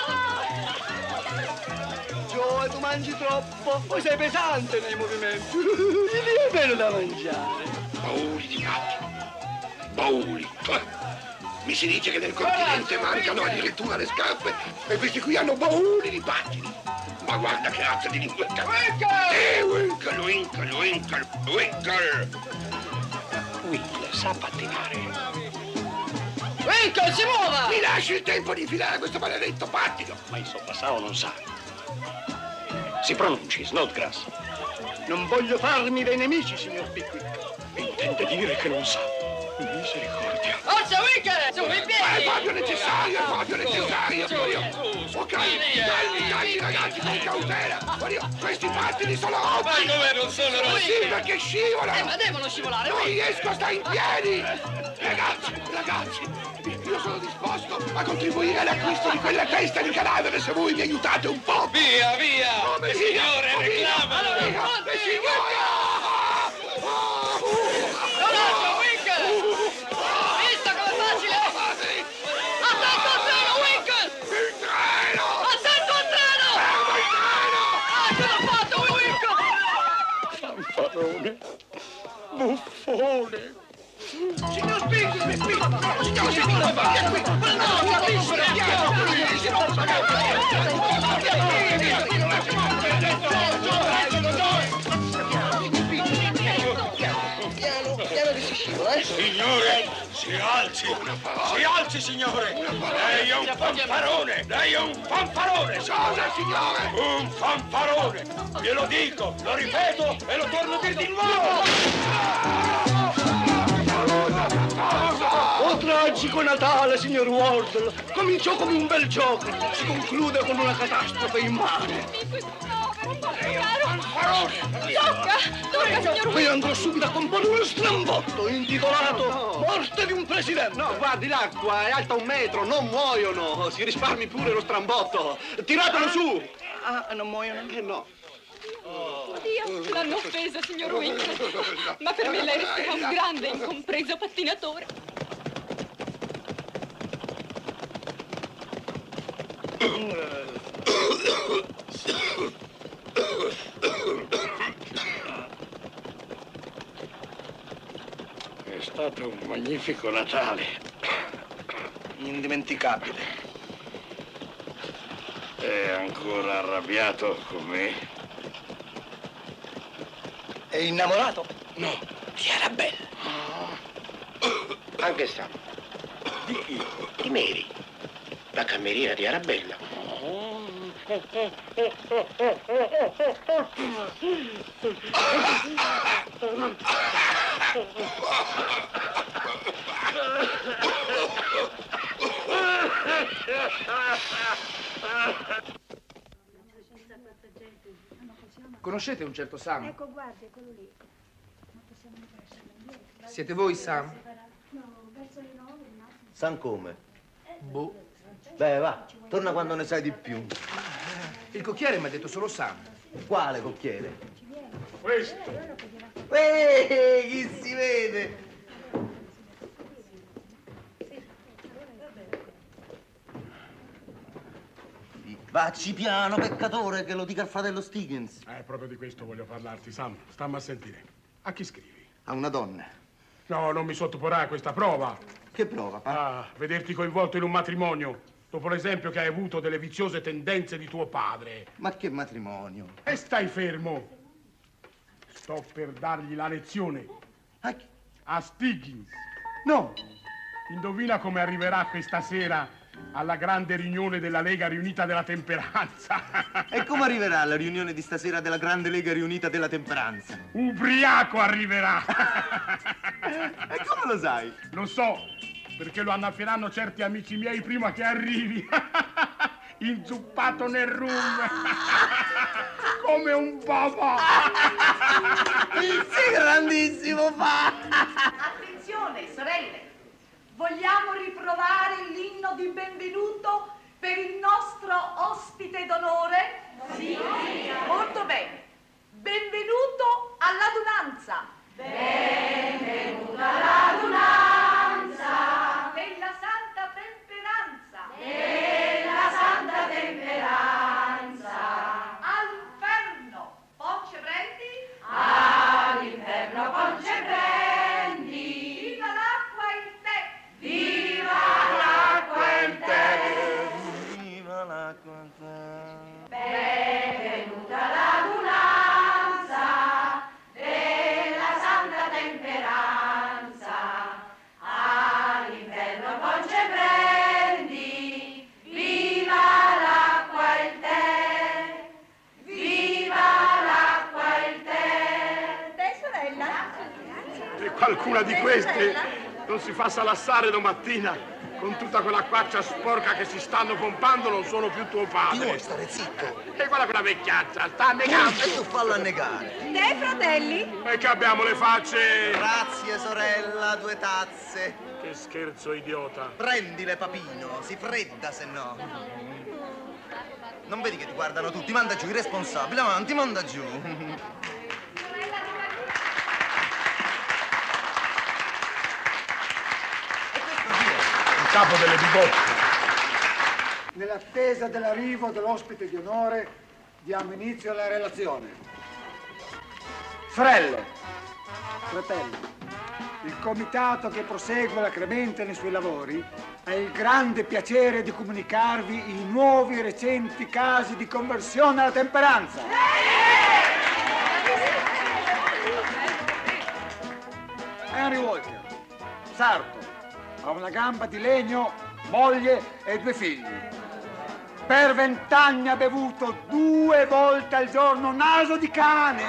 Bravo! Joe, tu mangi troppo, poi sei pesante nei movimenti. Lì è bello da mangiare. Bauli di pattini. Bauli. Mi si dice che nel continente mancano addirittura le scarpe e questi qui hanno bauli di pattini. Ma guarda che razza di linguetta. Winkle! Winkle, Winkle, Winkle! Winkle sa pattinare. Winkle, si muova! Mi lasci il tempo di infilare questo maledetto pattino! Ma insomma, sa o non sa? Si pronunci, Snodgrass. Non voglio farmi dei nemici, signor Pickwick. Intende dire che non sa. Misericordia. Forza, Winkle! Su, in piedi! È proprio necessario, è proprio necessario! Ok, calmi, ragazzi, con cautela! Questi pattini sono rotti! Ma come non sono rotti? Sì, perché scivolano! Ma devono scivolare! Non riesco a stare in piedi! Ragazzi, io sono disposto a contribuire all'acquisto di quella testa di cadavere se voi mi aiutate un po'! Via, via! Come Le via? signore reclamano! Le signore! Visto come facile? Attento al treno, Winkle! Il treno! Attento al treno! Fermo il treno! Ce l'ho fatto, Winkle! Fanfarone. Buffone. Signor Pickwick! Signor Pickwick! No, Piano che si scivola, eh? Signore, si alzi, signore! Lei è un fanfarone! Lei è un fanfarone! Cosa, signore? Un fanfarone! Glielo dico, lo ripeto e lo torno a dire di nuovo! Oh, tragico Natale, signor Wardle! Cominciò come un bel gioco, si conclude con una catastrofe immane. Tocca, signor Qui andrò subito a comporre uno strambotto intitolato Morte di un presidente. No, guardi, l'acqua è alta 1 metro, non muoiono. Si risparmi pure lo strambotto. Tiratelo su. Ah, non muoiono? No. Oddio, l'hanno offesa, signor Winkle. Ma per me lei resterà un grande, incompreso pattinatore. È stato un magnifico Natale. Indimenticabile. È ancora arrabbiato con me? È innamorato? No, Di Arabella. Anche Sam. Di chi? Di Mary, la cameriera di Arabella. Conoscete un certo Sam? Ecco, guardi, quello lì. Siete voi Sam? San come? Boh. Beh, va, torna quando ne sai di più. Il cocchiere mi ha detto solo Sam. Quale cocchiere? Questo. Chi si vede? Vacci piano, peccatore, che lo dica al fratello Stiggins. Proprio di questo voglio parlarti, Sam. Stammi a sentire. A chi scrivi? A una donna. No, non mi sottoporrai a questa prova. Che prova, pa? Ah, vederti coinvolto in un matrimonio, dopo l'esempio che hai avuto delle viziose tendenze di tuo padre. Ma che matrimonio? E stai fermo. Sto per dargli la lezione. A Stiggins. No. Indovina come arriverà questa sera alla grande riunione della Lega Riunita della Temperanza. E come arriverà alla riunione di stasera della Grande Lega Riunita della Temperanza? Ubriaco arriverà. E come lo sai? Lo so, perché lo annafferanno certi amici miei prima che arrivi. Inzuppato nel rum. Come un babà. Sei grandissimo, fa. Attenzione, sorelle. Vogliamo riprovare l'inno di benvenuto per il nostro ospite d'onore? Sì. Molto bene. Benvenuto all'adunanza. Benvenuto all'adunanza. Della Santa Temperanza. Della Santa Temperanza. All'inferno, ponce prendi? All'inferno, ponce prendi. Viva l'acqua e il tè. Viva l'acqua e il tè. Viva l'acqua e il tè. Benvenuta l'adunanza della Santa Temperanza. All'inferno ponce prendi. Viva l'acqua e il tè. Viva l'acqua e il tè. Te, sorella? E qualcuna di queste non si fa salassare domattina. Con tutta quell'acquaccia sporca che si stanno pompando non sono più tuo padre. Ti vuoi stare zitto? E guarda quella vecchiaccia, sta annegando. E tu fallo annegare. Te, fratelli? E che abbiamo le facce. Grazie, sorella, 2 tazze. Che scherzo idiota. Prendile, papino, si fredda se no. Non vedi che ti guardano tutti? Manda giù i responsabili, avanti, manda giù. Capo delle bigotte. Nell'attesa dell'arrivo dell'ospite di onore, diamo inizio alla relazione. Sorelle, fratelli, il comitato che prosegue alacremente nei suoi lavori ha il grande piacere di comunicarvi i nuovi e recenti casi di conversione alla temperanza. Henry Walker, sarto, ha una gamba di legno, moglie e 2 figli. Per 20 anni ha bevuto 2 volte al giorno naso di cane.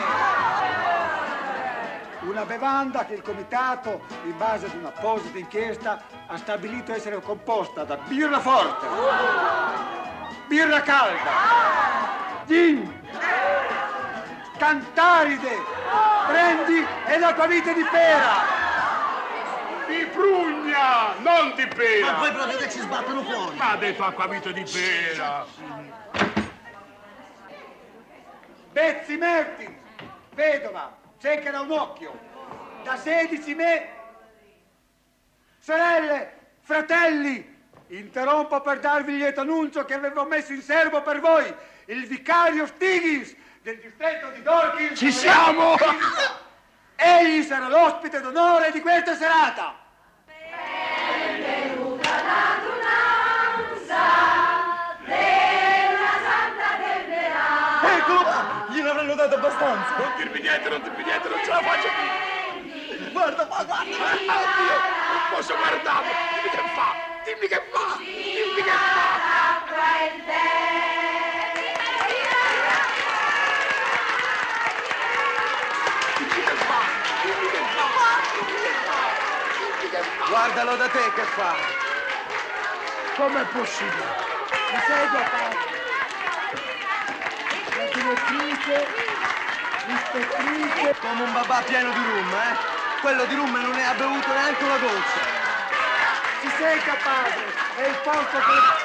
Una bevanda che il comitato, in base ad un'apposita inchiesta, ha stabilito essere composta da birra forte, birra calda, gin, cantaride, brandy ed acquavite di pera. Di prugna, non di pera. Ma poi proprio che ci sbattono fuori. Ma ha detto acquavite di pera. Betsy Mertins, vedova, cieca da un occhio, da 16 mesi. Sorelle, fratelli, Interrompo per darvi il lieto annuncio che avevo messo in serbo per voi, il vicario Stiggins del distretto di Dawkins. Ci siamo! Egli sarà l'ospite d'onore di questa serata. Benvenuta l'adunanza della Santa del Verano. Eccolo! Gliene avranno dato abbastanza. Non dirmi niente, non ce la faccio più. Guarda, guarda! Oddio, non posso guardarlo. Dimmi che fa. Dimmi che fa. Guardalo da te che fa. Com'è possibile? Mi segua, padre. La direttrice, l'ispettrice. Come un babà pieno di rum, eh? Quello di rum non ne ha bevuto neanche una goccia. Si secca, padre. È il posto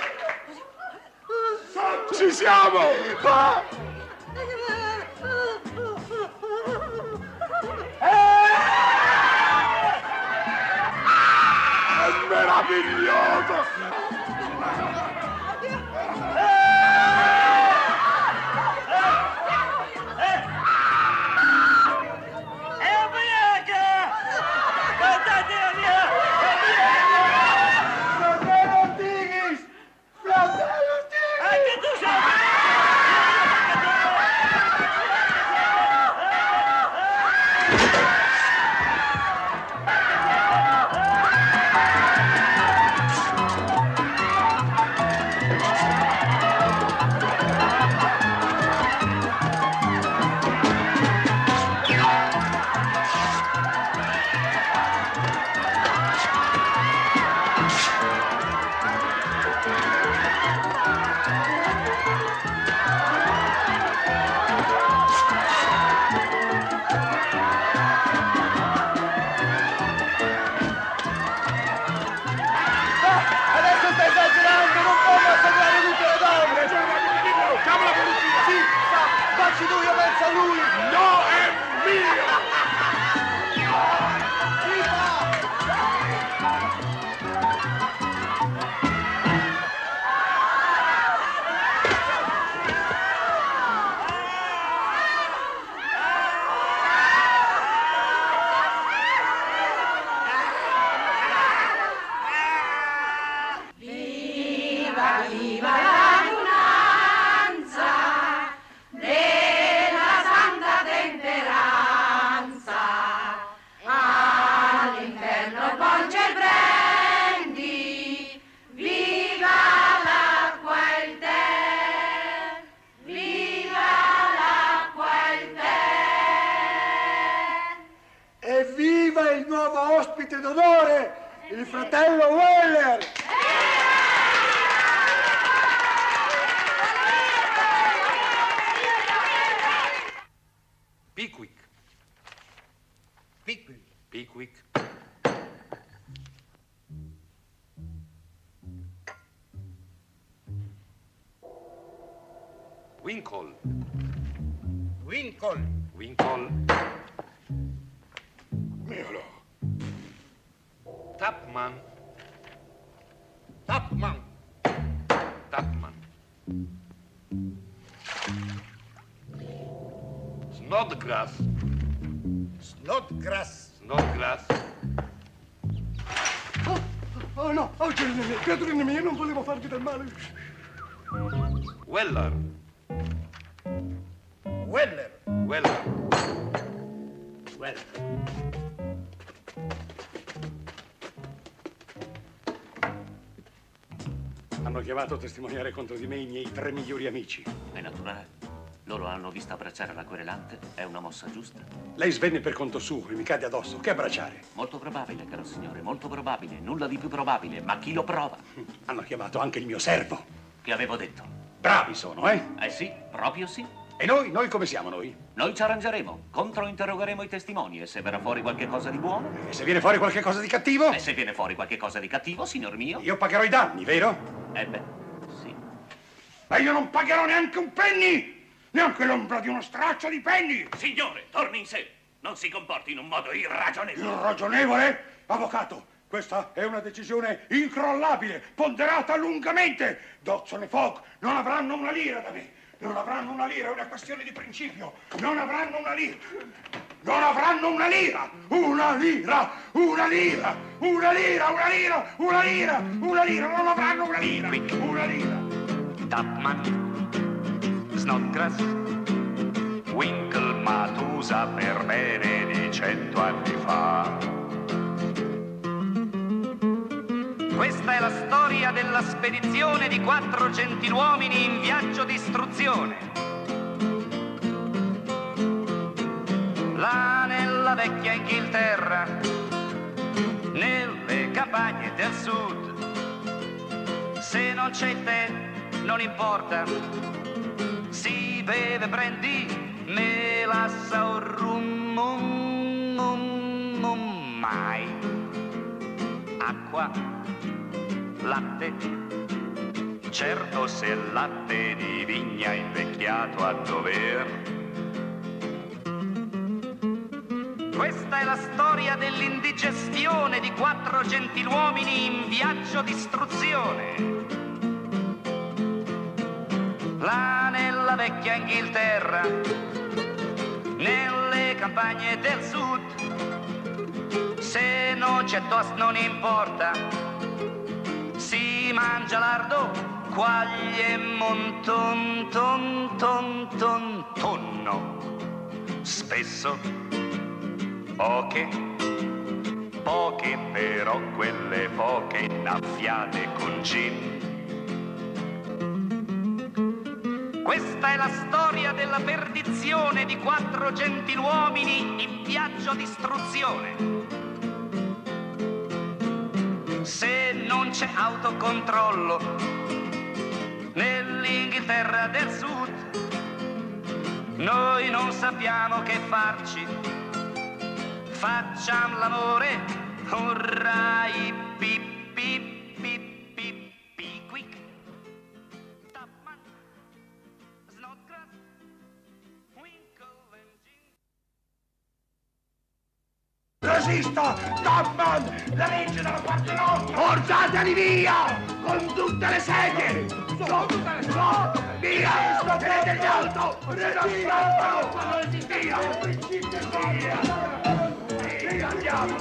che... Ci siamo! È meraviglioso! ospite d'onore, il fratello Weller. Pickwick. Pickwick. Pickwick. Winkle. Winkle. Winkle. Miolo. Tapman. Tapman. Tapman. Snodgrass. Snodgrass. Snodgrass. Oh no, oh creaturina mia, non volevo farti del male. Weller. Weller. Weller. Weller. Hanno chiamato a testimoniare contro di me i miei 3 migliori amici. È naturale. Loro hanno visto abbracciare la querelante. È una mossa giusta. Lei svenne per conto suo e mi cade addosso. Che abbracciare? Molto probabile, caro signore, molto probabile. Nulla di più probabile, ma chi lo prova? Hanno chiamato anche il mio servo. Che avevo detto? Bravi sono, eh? Eh sì, proprio sì. E noi? Noi come siamo noi? Noi ci arrangeremo, controinterrogheremo i testimoni e se verrà fuori qualche cosa di buono? E se viene fuori qualche cosa di cattivo? E se viene fuori qualche cosa di cattivo, signor mio? Io pagherò i danni, vero? Beh, sì. Ma io non pagherò neanche un penny! Neanche l'ombra di uno straccio di penny! Signore, torni in sé. Non si comporti in un modo irragionevole. Irragionevole? Avvocato, Questa è una decisione incrollabile, ponderata lungamente. Dodson e Fogg non avranno una lira da me. Non avranno una lira, è una questione di principio. Non avranno una lira. Non avranno una lira. Una lira, una lira, una lira, una lira, una lira, una lira. Non avranno una lira. Una lira. Tupman, Snodgrass, Winkle, Matusa per bene di 100 anni fa. Questa è la storia della spedizione di 4 gentiluomini in viaggio di istruzione. Là nella vecchia Inghilterra, nelle campagne del sud, se non c'è tè non importa, si beve brandy, melassa o rum, mai acqua, latte, certo se il latte di vigna invecchiato a dover. Questa è la storia dell'indigestione di 4 gentiluomini in viaggio d'istruzione. Là nella vecchia Inghilterra, nelle campagne del sud, se non c'è toast non importa, si mangia lardo, quaglie e tonno. Spesso poche però quelle poche innaffiate con gin. Questa è la storia della perdizione di 4 gentiluomini in viaggio d'istruzione. Se non c'è autocontrollo nell'Inghilterra del Sud, noi non sappiamo che farci. Facciamo l'amore, orrai, pip, pip, pip, pip, Pickwick, Tupman, Snodgrass, Winkle and Gin. Resista, Tupman! La legge della parte nostra! Portateli via! Con tutte le sedie! Via! Tenete gli alto! Via! Via! Andiamo!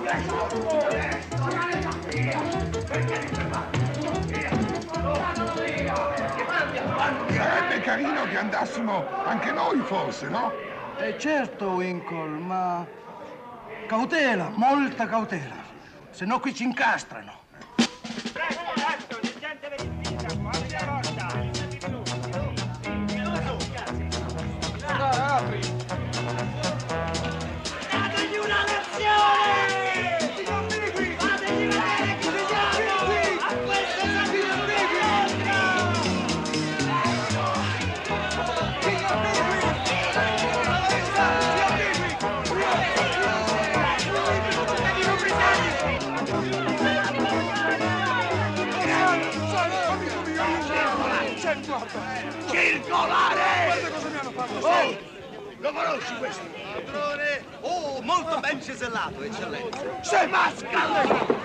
Sarebbe carino che andassimo anche noi, forse, no? Certo, Winkle, ma cautela, molta cautela, se no qui ci incastrano. Apri! Dategli una lezione! Signor Pickwick! Fategli vedere che vediamo! A questo sapino Circolare! Guarda cosa mi hanno fatto! Oh! Lo conosci questo? Padrone! Oh, molto ben cesellato, eccellenza! Se masca!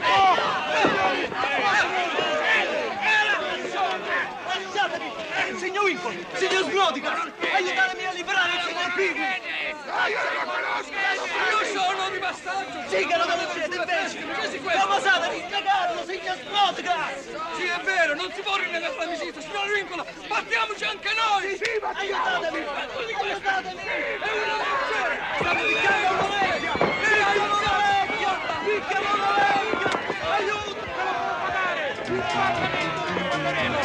Lasciatemi! Signor Winkle! Signor Snodgrass! Aiutatemi a liberare il signor Pickwick! Io non lo conosco! Io sono di Bastaggio! Sigaro dalle piede, imbecille! Come osate rincagarlo, signor Snodgrass! Sì, è vero, non si può rinnegare l'amicizia, signor Winkle! Battiamoci anche noi! Sì, Aiutatemi! Aiutatemi! È una lezione! Stiamo picchiando l'orecchia! Picchiamo l'orecchia! Picchiamo l'orecchia! Aiuto! Te lo devo pagare! Il pagamento del pandarello!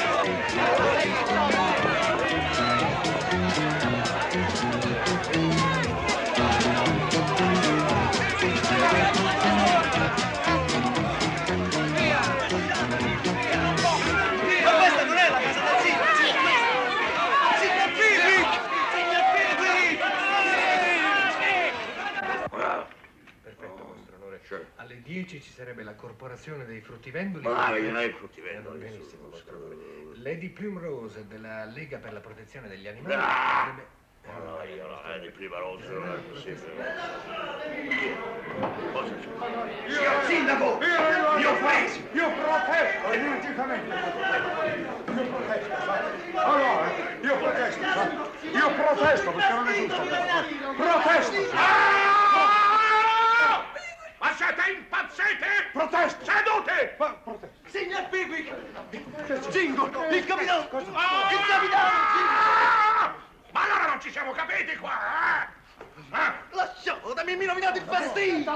Alle 10 ci sarebbe la corporazione dei fruttivendoli. Ma non è il fruttivendoli. Benissimo, vostro onore. Lady Primrose della Lega per la protezione degli animali. No, io no, di prima rosa non è possibile. Signor Sindaco! Io preso! Io protesto energicamente! Allora, io protesto, sa? Io protesto perché non è giusto! Protesto! Ma siete impazziti? Protesto! Sedute! Protesto! Signor Pickwick! Gingo! Il capitano! Il capitano! Ma allora non ci siamo capiti qua, eh? Lasciatemi, mi rovinate il fastidio!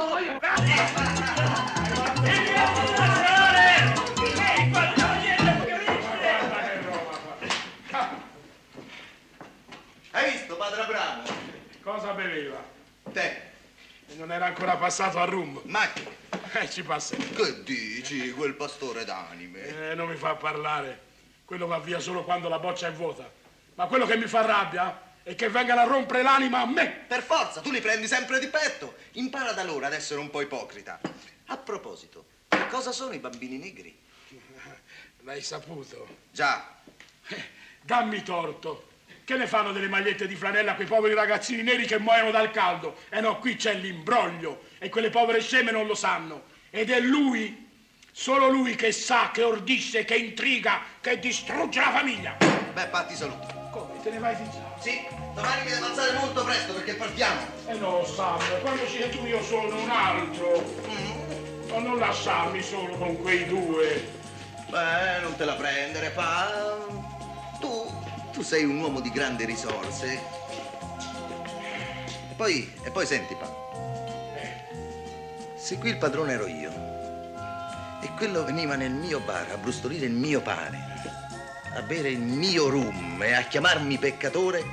Hai visto, padre Abramo? Cosa beveva? Te. Non era ancora passato a rum. Ma che? Ci passerà. Che dici, quel pastore d'anime? Non mi fa parlare. Quello va via solo quando la boccia è vuota. Ma quello che mi fa rabbia è che vengano a rompere l'anima a me. Per forza, tu li prendi sempre di petto. Impara da loro ad essere un po' ipocrita. A proposito, che cosa sono i bambini negri? L'hai saputo? Già. Dammi torto. Che ne fanno delle magliette di flanella a quei poveri ragazzini neri che muoiono dal caldo? No, qui c'è l'imbroglio e quelle povere sceme non lo sanno. Ed è lui, solo lui che sa, che ordisce, che intriga, che distrugge la famiglia. Beh, Patti, saluto. Come? Te ne vai di già? Sì, domani mi devo alzare molto presto perché partiamo. No, Sam, quando sei tu io sono un altro. Ma non lasciarmi solo con quei due. Beh, non te la prendere, pa. Tu sei un uomo di grandi risorse. E poi senti, pa. Se qui il padrone ero io e quello veniva nel mio bar a brustolire il mio pane, a bere il mio rum e a chiamarmi peccatore,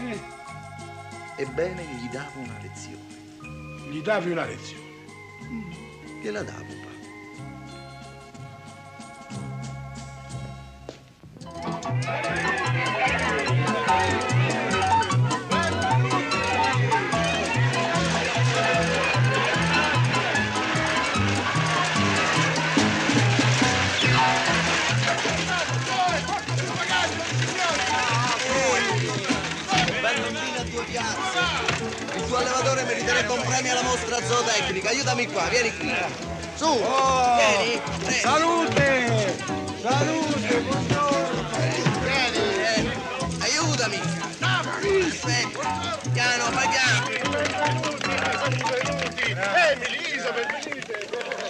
ebbene gli davo una lezione. Gli davi una lezione? Gliela davo, pa. Il tuo allevatore meriterebbe un premio alla mostra zootecnica. Aiutami qua, vieni qui. Su, vieni. Salute! Salute, buongiorno! Vieni, aiutami. Aspetta. Piano, fai piano. Lisa, benvenite.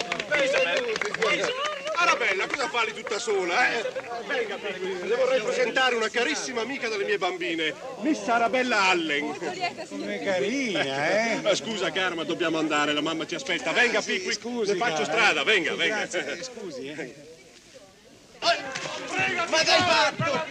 Arabella, cosa fa lì tutta sola, eh? Venga, le vorrei presentare una carissima amica delle mie bambine, Miss Arabella Allen. Come carina, eh? Scusa, cara, ma dobbiamo andare, la mamma ci aspetta. Venga, Pickwick, scusi, le faccio cara, strada, venga, venga. Grazie, scusi, Ma che hai fatto?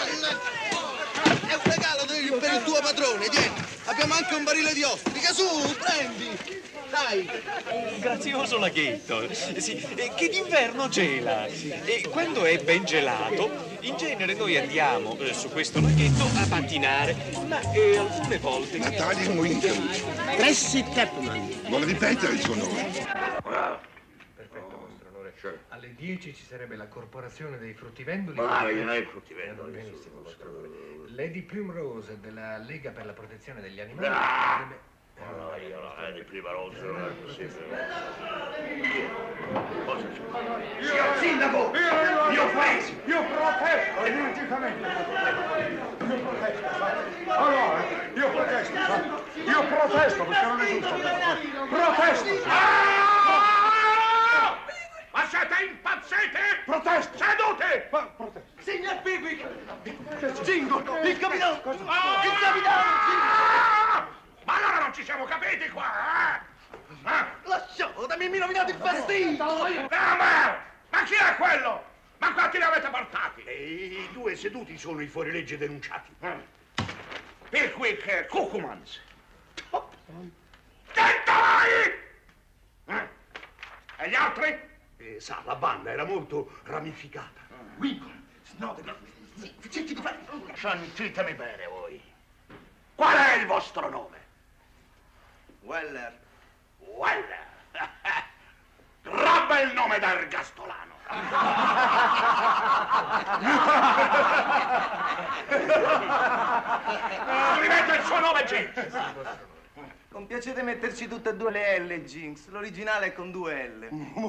È un regalo per il tuo padrone, tieni. Abbiamo anche un barile di ostrica, su, prendi. Dai. Grazioso laghetto. Sì, che d'inverno gela. E quando è ben gelato, in genere noi andiamo su questo laghetto a pattinare, ma alcune volte... Natalia Winkle. Tracy Chapman. Vuole ripetere il suo nome? Perfetto, vostro onore. Alle 10 ci sarebbe la corporazione dei fruttivendoli. Non è il fruttivendoli. Benissimo, vostro onore. Lady Primrose della Lega per la protezione degli animali dovrebbe... No, io no, di prima rosa non è possibile. Signor Sindaco! Io preso! Io protesto energicamente! Io protesto, sa? Allora, io protesto, sa? Io protesto perché non è giusto! Protesto! Ma siete impazziti? Protesto! Sedute! Protesto! Signor Pickwick! Gingo! Il capitano! Il capitano! Ma allora non ci siamo capiti qua, eh? Lasciatemi, mi rovinate il fastidio! Ma chi è quello? Ma quanti ne avete portati? I due seduti sono i fuorilegge denunciati. Pickwick, Cucumans. Tentolai! E gli altri? Sa, la banda era molto ramificata. Winkle, Snodgrass, zitti di fare. Sentitemi bene voi. Qual è il vostro nome? Weller. Weller. Grabba il nome d'ergastolano. Scrivete il suo nome, gente. Con piacere metterci tutte e due le L, Jinx. L'originale è con 2 L.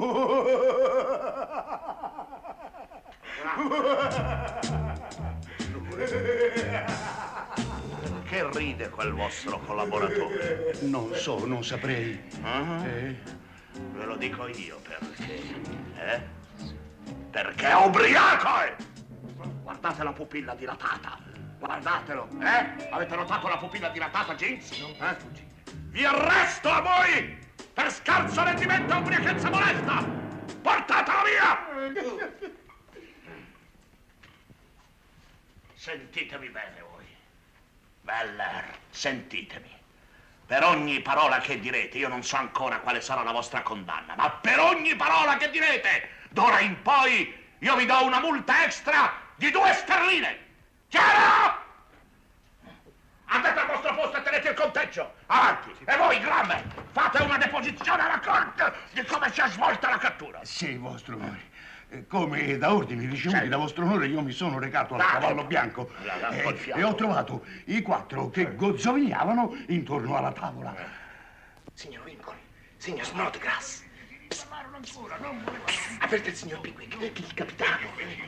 Che ride quel vostro collaboratore? Non so, non saprei. Ve lo dico io perché. Perché è ubriaco! Guardate la pupilla dilatata. Guardatelo, Avete notato la pupilla dilatata, Jinx? Vi arresto a voi per scarso rendimento e ubriachezza molesta! Portatelo via! Sentitemi bene voi. Weller, sentitemi. Per ogni parola che direte, io non so ancora quale sarà la vostra condanna, ma per ogni parola che direte, d'ora in poi, io vi do una multa extra di 2 sterline. Chiaro? Andate al vostro posto e tenete il conteggio. Avanti. E voi, Grammer, fate una deposizione alla corte di come si è svolta la cattura. Sì, vostro onore. Come da ordini ricevuti da vostro onore, io mi sono recato al Cavallo Bianco e ho trovato i 4 che gozzovigliavano intorno alla tavola. Signor Winkle, signor Snodgrass. Avverte il signor Pickwick, il capitano.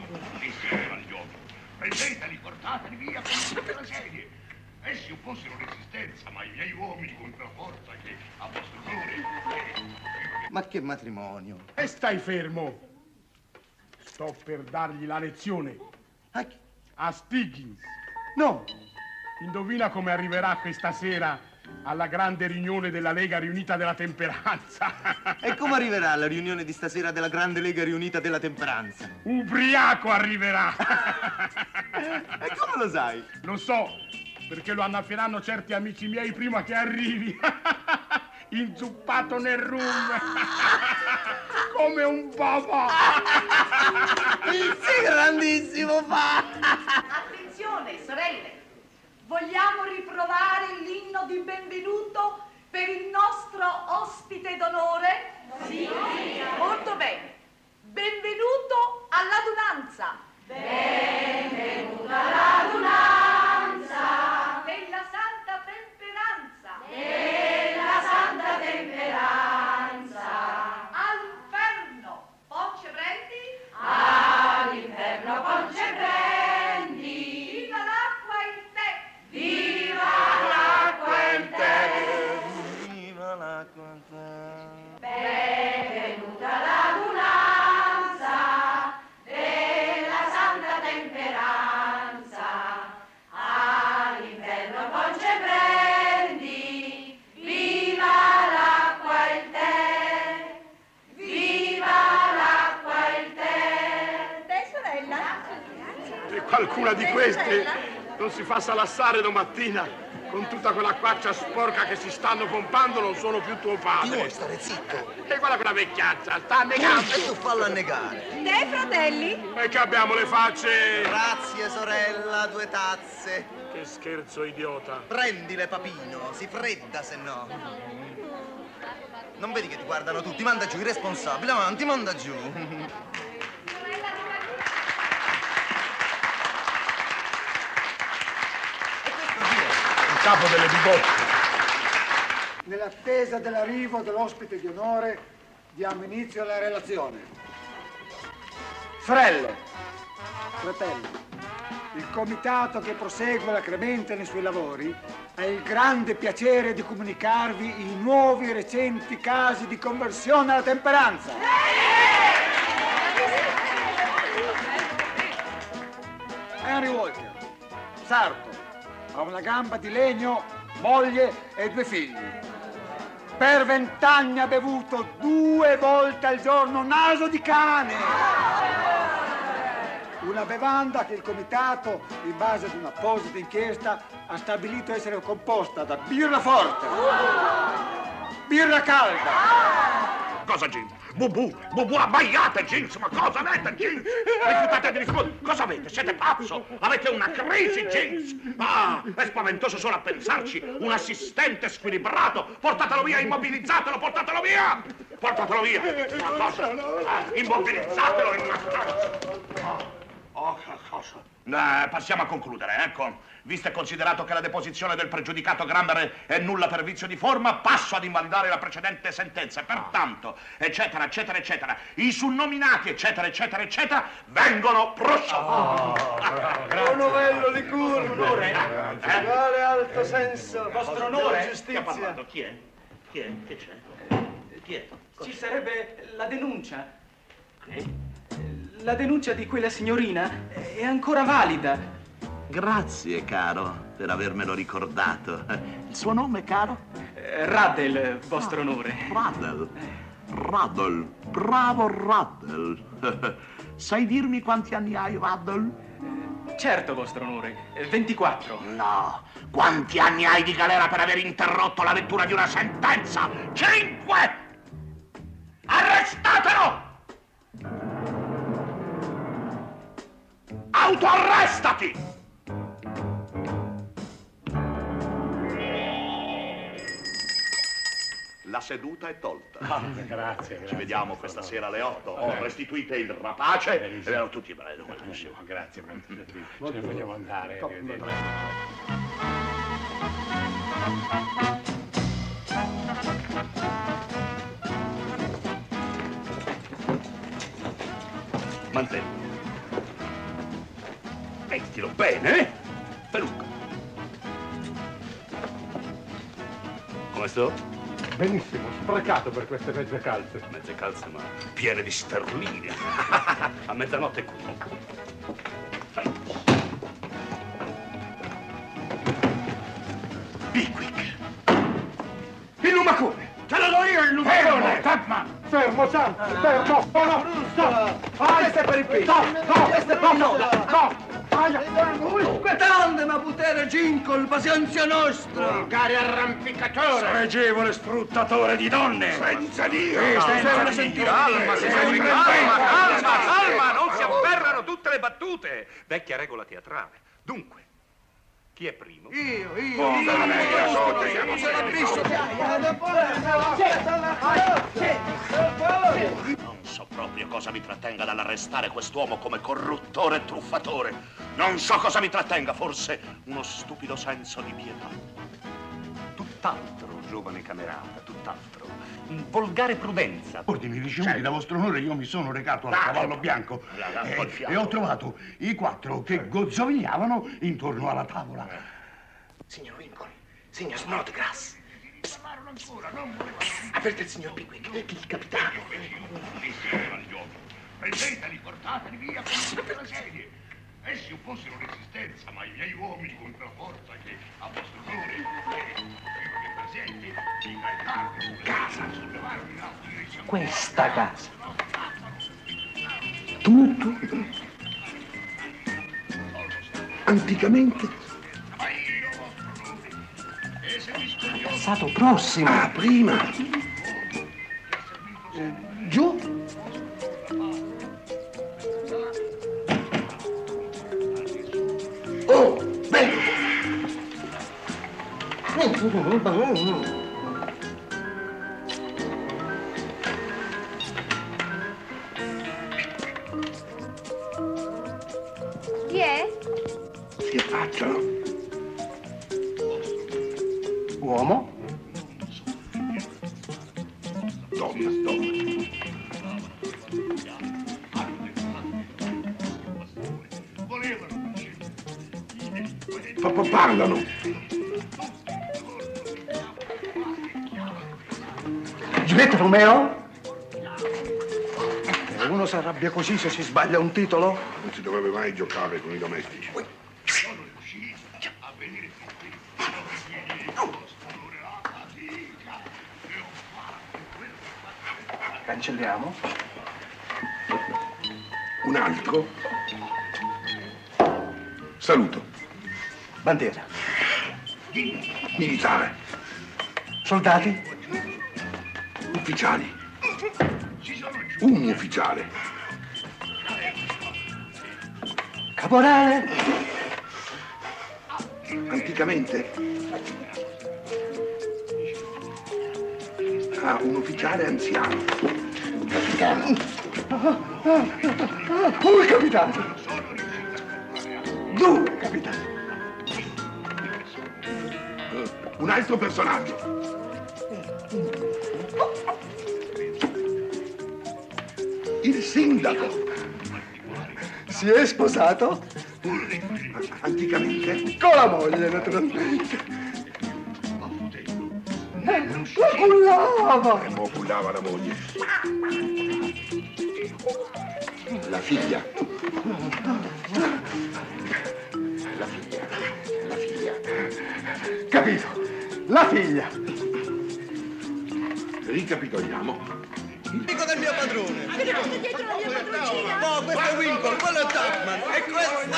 Prendeteli, portateli via con la serie. Essi opposero resistenza, ma i miei uomini con la forza che a vostro onore. Ma che matrimonio? E stai fermo. Sto per dargli la lezione. A Stiggins. No. Indovina come arriverà questa sera alla grande riunione della Lega Riunita della Temperanza. E come arriverà alla riunione di stasera della Grande Lega Riunita della Temperanza? Ubriaco arriverà. E come lo sai? Lo so, perché lo annafferanno certi amici miei prima che arrivi. Inzuppato nel rum. Come un babà. Sì, grandissimo fa. Attenzione, sorelle. Vogliamo riprovare l'inno di benvenuto per il nostro ospite d'onore? Sì. Molto bene. Benvenuto all'adunanza. Benvenuto all'adunanza della Santa Temperanza. Della Santa Temperanza. All'inferno, ponce prendi? All'inferno, ponce prendi. Viva l'acqua e il tè. Viva l'acqua e il tè. Viva l'acqua e il tè. Benvenuta all'adunanza della Santa Temperanza. All'inferno ponce prendi. Viva l'acqua e il tè. Viva l'acqua e il tè. Te, sorella? E qualcuna di queste non si fa salassare domattina. Con tutta quell'acquaccia sporca che si stanno pompando non sono più tuo padre. Ti vuoi stare zitto? E guarda quella vecchiazza, sta annegando. E tu fallo annegare. Te, fratelli? E che abbiamo le facce. Grazie, sorella, 2 tazze. Che scherzo idiota. Prendile, papino, si fredda se no. Non vedi che ti guardano tutti? Manda giù i responsabili, avanti, manda giù. Capo delle bigotte. Nell'attesa dell'arrivo dell'ospite di onore, diamo inizio alla relazione. Sorelle, fratelli, il comitato che prosegue alacremente nei suoi lavori ha il grande piacere di comunicarvi i nuovi e recenti casi di conversione alla temperanza. Henry Walker, sarto, ha una gamba di legno, moglie e 2 figli. Per 20 anni ha bevuto 2 volte al giorno naso di cane. Una bevanda che il comitato, in base ad un'apposita inchiesta, ha stabilito essere composta da birra forte, birra calda. Cosa, Jinx? Bubu, abbaiate, Jinx, ma cosa avete, Jinx? Rifiutate di rispondere. Cosa avete? Siete pazzo? Avete una crisi, Jinx? Ah, è spaventoso solo a pensarci. Un assistente squilibrato. Portatelo via, immobilizzatelo, portatelo via! Portatelo via! Una cosa. Immobilizzatelo in una stanza. Oh, che cosa? Passiamo a concludere, ecco. Visto e considerato che la deposizione del pregiudicato Gramber è nulla per vizio di forma, passo ad invalidare la precedente sentenza. Pertanto, eccetera, eccetera, eccetera, i sunnominati, eccetera, eccetera, eccetera, vengono prosciolti. Un novello di curvo. Quale alto senso. Vostro onore. Chi ha parlato? Chi è? Chi è? Che c'è? Chi è? Ci sarebbe la denuncia. La denuncia di quella signorina è ancora valida. Grazie, caro, per avermelo ricordato. Il suo nome, caro? Raddel, vostro onore. Raddel. Raddel. Bravo Raddel. Sai dirmi quanti anni hai, Raddel? Certo, vostro onore. 24. No. Quanti anni hai di galera per aver interrotto la lettura di una sentenza? 5! Arrestatelo! Autoarrestati! La seduta è tolta. Grazie. Ci vediamo questa sera alle 8. Restituite il rapace e erano tutti bravi. Grazie, ce ne vogliamo andare. Mantello. Mettilo bene, eh? Peluca. Come sto? Benissimo, sprecato per queste mezze calze. Mezze calze, ma piene di sterline. A mezzanotte è qui. Pickwick. Il lumacone. Ce lo do io il lumacone. Fermo, Sam. Fermo. No, stop. Questo è per il pesce. No. Quetande, ma potere gincol, pazienza nostra! Volgare arrampicatore! Spregevole sfruttatore di donne! Senza Dio! Senza sentire! Calma, calma! Non si afferrano tutte le battute! Vecchia regola teatrale. Dunque, chi è primo? Io! Non so proprio cosa mi trattenga dall'arrestare quest'uomo come corruttore e truffatore. Non so cosa mi trattenga, forse uno stupido senso di pietà. Tutt'altro, giovane camerata, tutt'altro. Volgare prudenza. Ordini ricevuti da vostro onore, io mi sono recato al Cavallo Bianco e ho trovato i 4 che gozzovigliavano intorno alla tavola. Signor Winkle, signor Snodgrass. Avverte il signor Pickwick, il capitano. Prendeteli, portateli via con tutte le sedie. Essi opposero resistenza, ma i miei uomini con la forza che a vostro onore prima che presenti incaricarono casa sollevarono in alto direzione. Questa casa. Tutto. Anticamente. Passato prossimo. Ah, prima. Giù. Oh, bene. Chi è? Si affacciano. Uomo? Donna. Parlano. Ginetta Romeo? Uno si arrabbia così se si sbaglia un titolo? Non si dovrebbe mai giocare con i domestici. Cancelliamo. Un altro. Saluto. Bandiera. Militare. Soldati? Ufficiali. Un ufficiale. Caporale? Anticamente. Un ufficiale anziano. Capitano. Il capitano. Due, capitano. Un altro personaggio. Il sindaco. Si è sposato? Anticamente? Con la moglie, naturalmente. La cullava! E mo cullava la moglie. La figlia. La figlia. La figlia. Capito? La figlia. Ricapitoliamo. Amico del mio padrone. Avete posto dietro la mia padroncina? No, questo è Winkle, quello è Tuckman. E questo è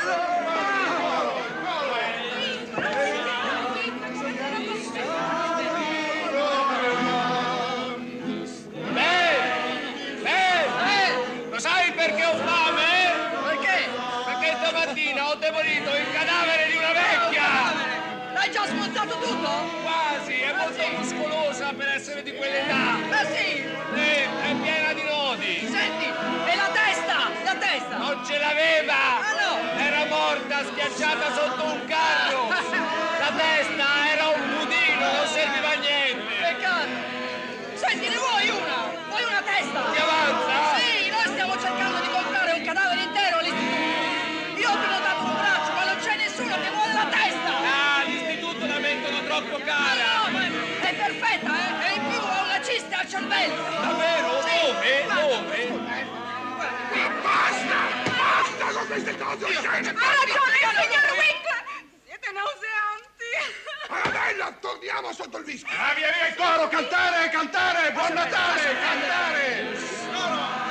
Lo sai perché ho fame? Perché? Perché stamattina ho demolito il cadavere di una vecchia! L'hai già smontato tutto? Quasi, è molto muscolosa per essere di quell'età! Ah sì? È piena di nodi! Senti, e la testa? La testa? Non ce l'aveva! Ah no! Era morta, schiacciata sotto un carro! La testa era un budino, non serviva a niente! Peccato! Senti, ne vuoi una? Vuoi una testa? Ti avanza? Sì, noi stiamo cercando di comprare un cadavere intero all'istituto. Io ho prenotato un braccio, ma non c'è nessuno che vuole la testa! Ah, l'istituto la mettono troppo cara! No, ma è perfetta, eh? E in più ha una cista al cervello! Davvero? Sì. Dove? Dove? Basta! Basta con queste cose oscene! Ha ragione, signor Winkler! Siete nauseanti! Arabella, torniamo sotto il whisky! Ah, via via il coro, cantare, cantare! Buon Natale, cantare!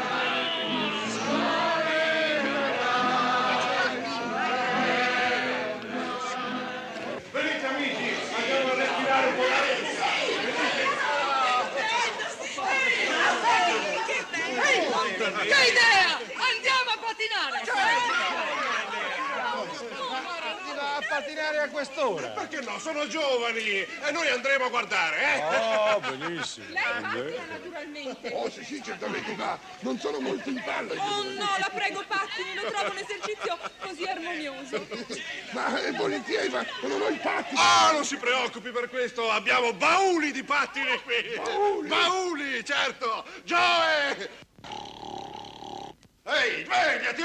Venite amici, andiamo a respirare un po' l'aria! Che idea! Andiamo a pattinare! A pattinare a quest'ora? Perché no? Sono giovani e noi andremo a guardare, eh? Oh, benissimo. Lei pattina naturalmente. Oh, sì, sì, certamente, ma non sono molto in palla. Oh no, la prego pattini, lo trovo un esercizio così armonioso. Ma volentieri, ma non ho i pattini. Ah, non si preoccupi per questo, abbiamo bauli di pattini qui. Bauli? Bauli, certo. Joe! Ehi, svegliati,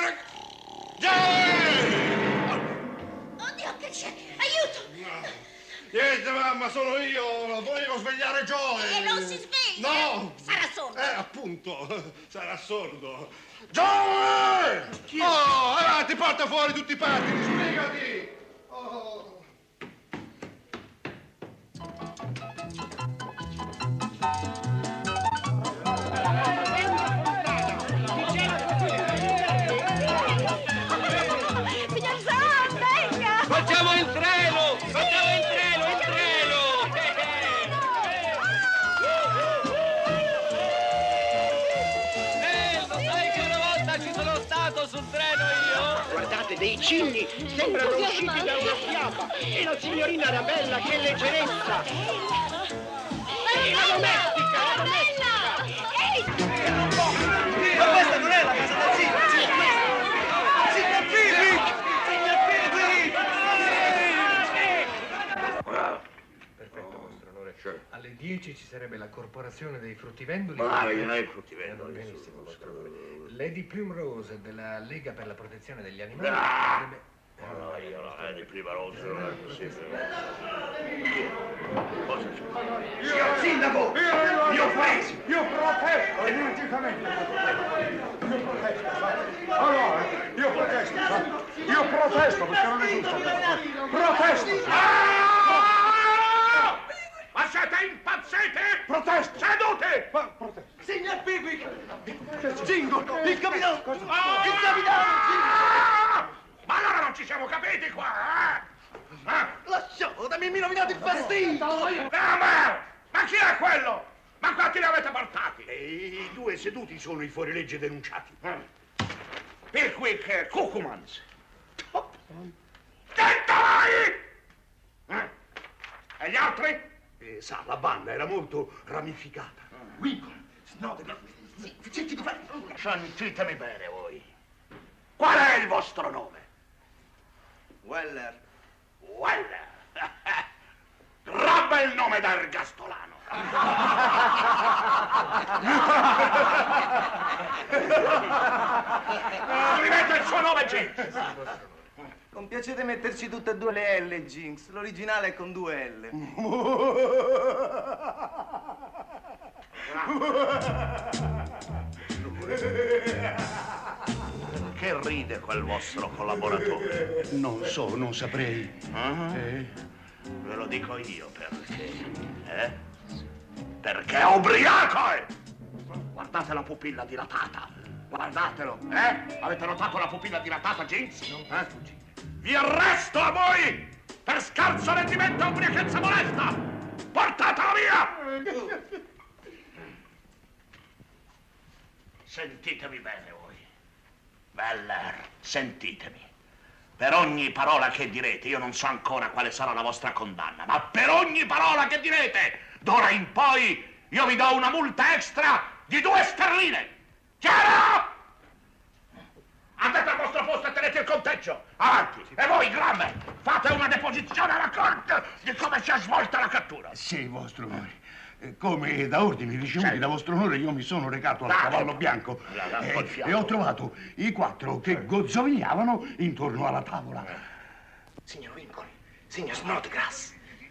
Joe! Oddio, che c'è? Aiuto! Niente, mamma, sono io. Volevo svegliare Joe. E non si sveglia? No! Sarà sordo. Appunto, sarà sordo. Joe! Oh, avanti, porta fuori tutti i pattini, spiegati! Oh. Signor Sam, venga! Facciamo il treno! Facciamo il treno, il treno! Lo sai che una volta ci sono stato sul treno io? Guardate, dei cigni sembrano usciti da una fiaba. E la signorina Arabella, che leggerezza! La domestica, la domestica! Ma questa non è la casa del sindaco! Signor Philip! Signor Philip! Perfetto, vostro onore. Alle 10 ci sarebbe la corporazione dei fruttivendoli. Ma io non è fruttivendoli. Benissimo, vostro onore. Lady Primrose della Lega per la protezione degli animali. No, io no, di prima rosa non è possibile. Cosa c'è? Signor Sindaco! Io protesto energicamente! Allora, io protesto perché non è giusto! Protesto! Ma siete impazziti? Protesto! Sedute! Protesto! Signor Pickwick! Jingle! Il capitano! Il Ah! capitano! Ma allora non ci siamo capiti qua, eh? Lasciatemi, mi rovinate il vestito! Ma chi è quello? Ma quanti ne avete portati? I due seduti sono i fuorilegge denunciati. Pickwick Cucumans. Dentro vai! E gli altri? Sa, la banda era molto ramificata. Winkle, Snodgrass. Sentitemi bene voi. Qual è il vostro nome? Weller. Weller. Gran il nome da ergastolano. Scrivete il suo nome, Jinx. Non piacete metterci tutte e due le L, Jinx. L'originale è con 2 L. Che ride quel vostro collaboratore? Non so, non saprei. Ve lo dico io perché. Perché è ubriaco! Guardate la pupilla dilatata. Guardatelo, Avete notato la pupilla dilatata, Jinx? Vi arresto a voi per scarso rendimento e ubriachezza molesta! Portatelo via! Sentitemi bene voi. Weller, sentitemi. Per ogni parola che direte, io non so ancora quale sarà la vostra condanna, ma per ogni parola che direte, d'ora in poi, io vi do una multa extra di 2 sterline. Chiaro? Andate al vostro posto e tenete il conteggio. Avanti. E voi, Grammer, fate una deposizione alla corte di come si è svolta la cattura. Sì, vostro onore. Come da ordini ricevuti da vostro onore, io mi sono recato al Cavallo Bianco e ho trovato i 4 che gozzovigliavano intorno alla tavola. Signor Winkle, signor Snodgrass.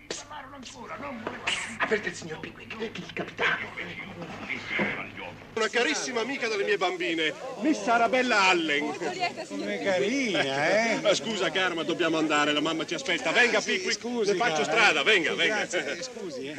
Avverte il signor Pickwick, il capitano. Una carissima amica delle mie bambine, Miss Arabella Allen. Molto lieta, signor Come Pickwick. carina, Scusa, cara, ma dobbiamo andare, la mamma ci aspetta. Venga, Pickwick, scusi, le faccio cara, strada, venga, venga. Grazie, scusi,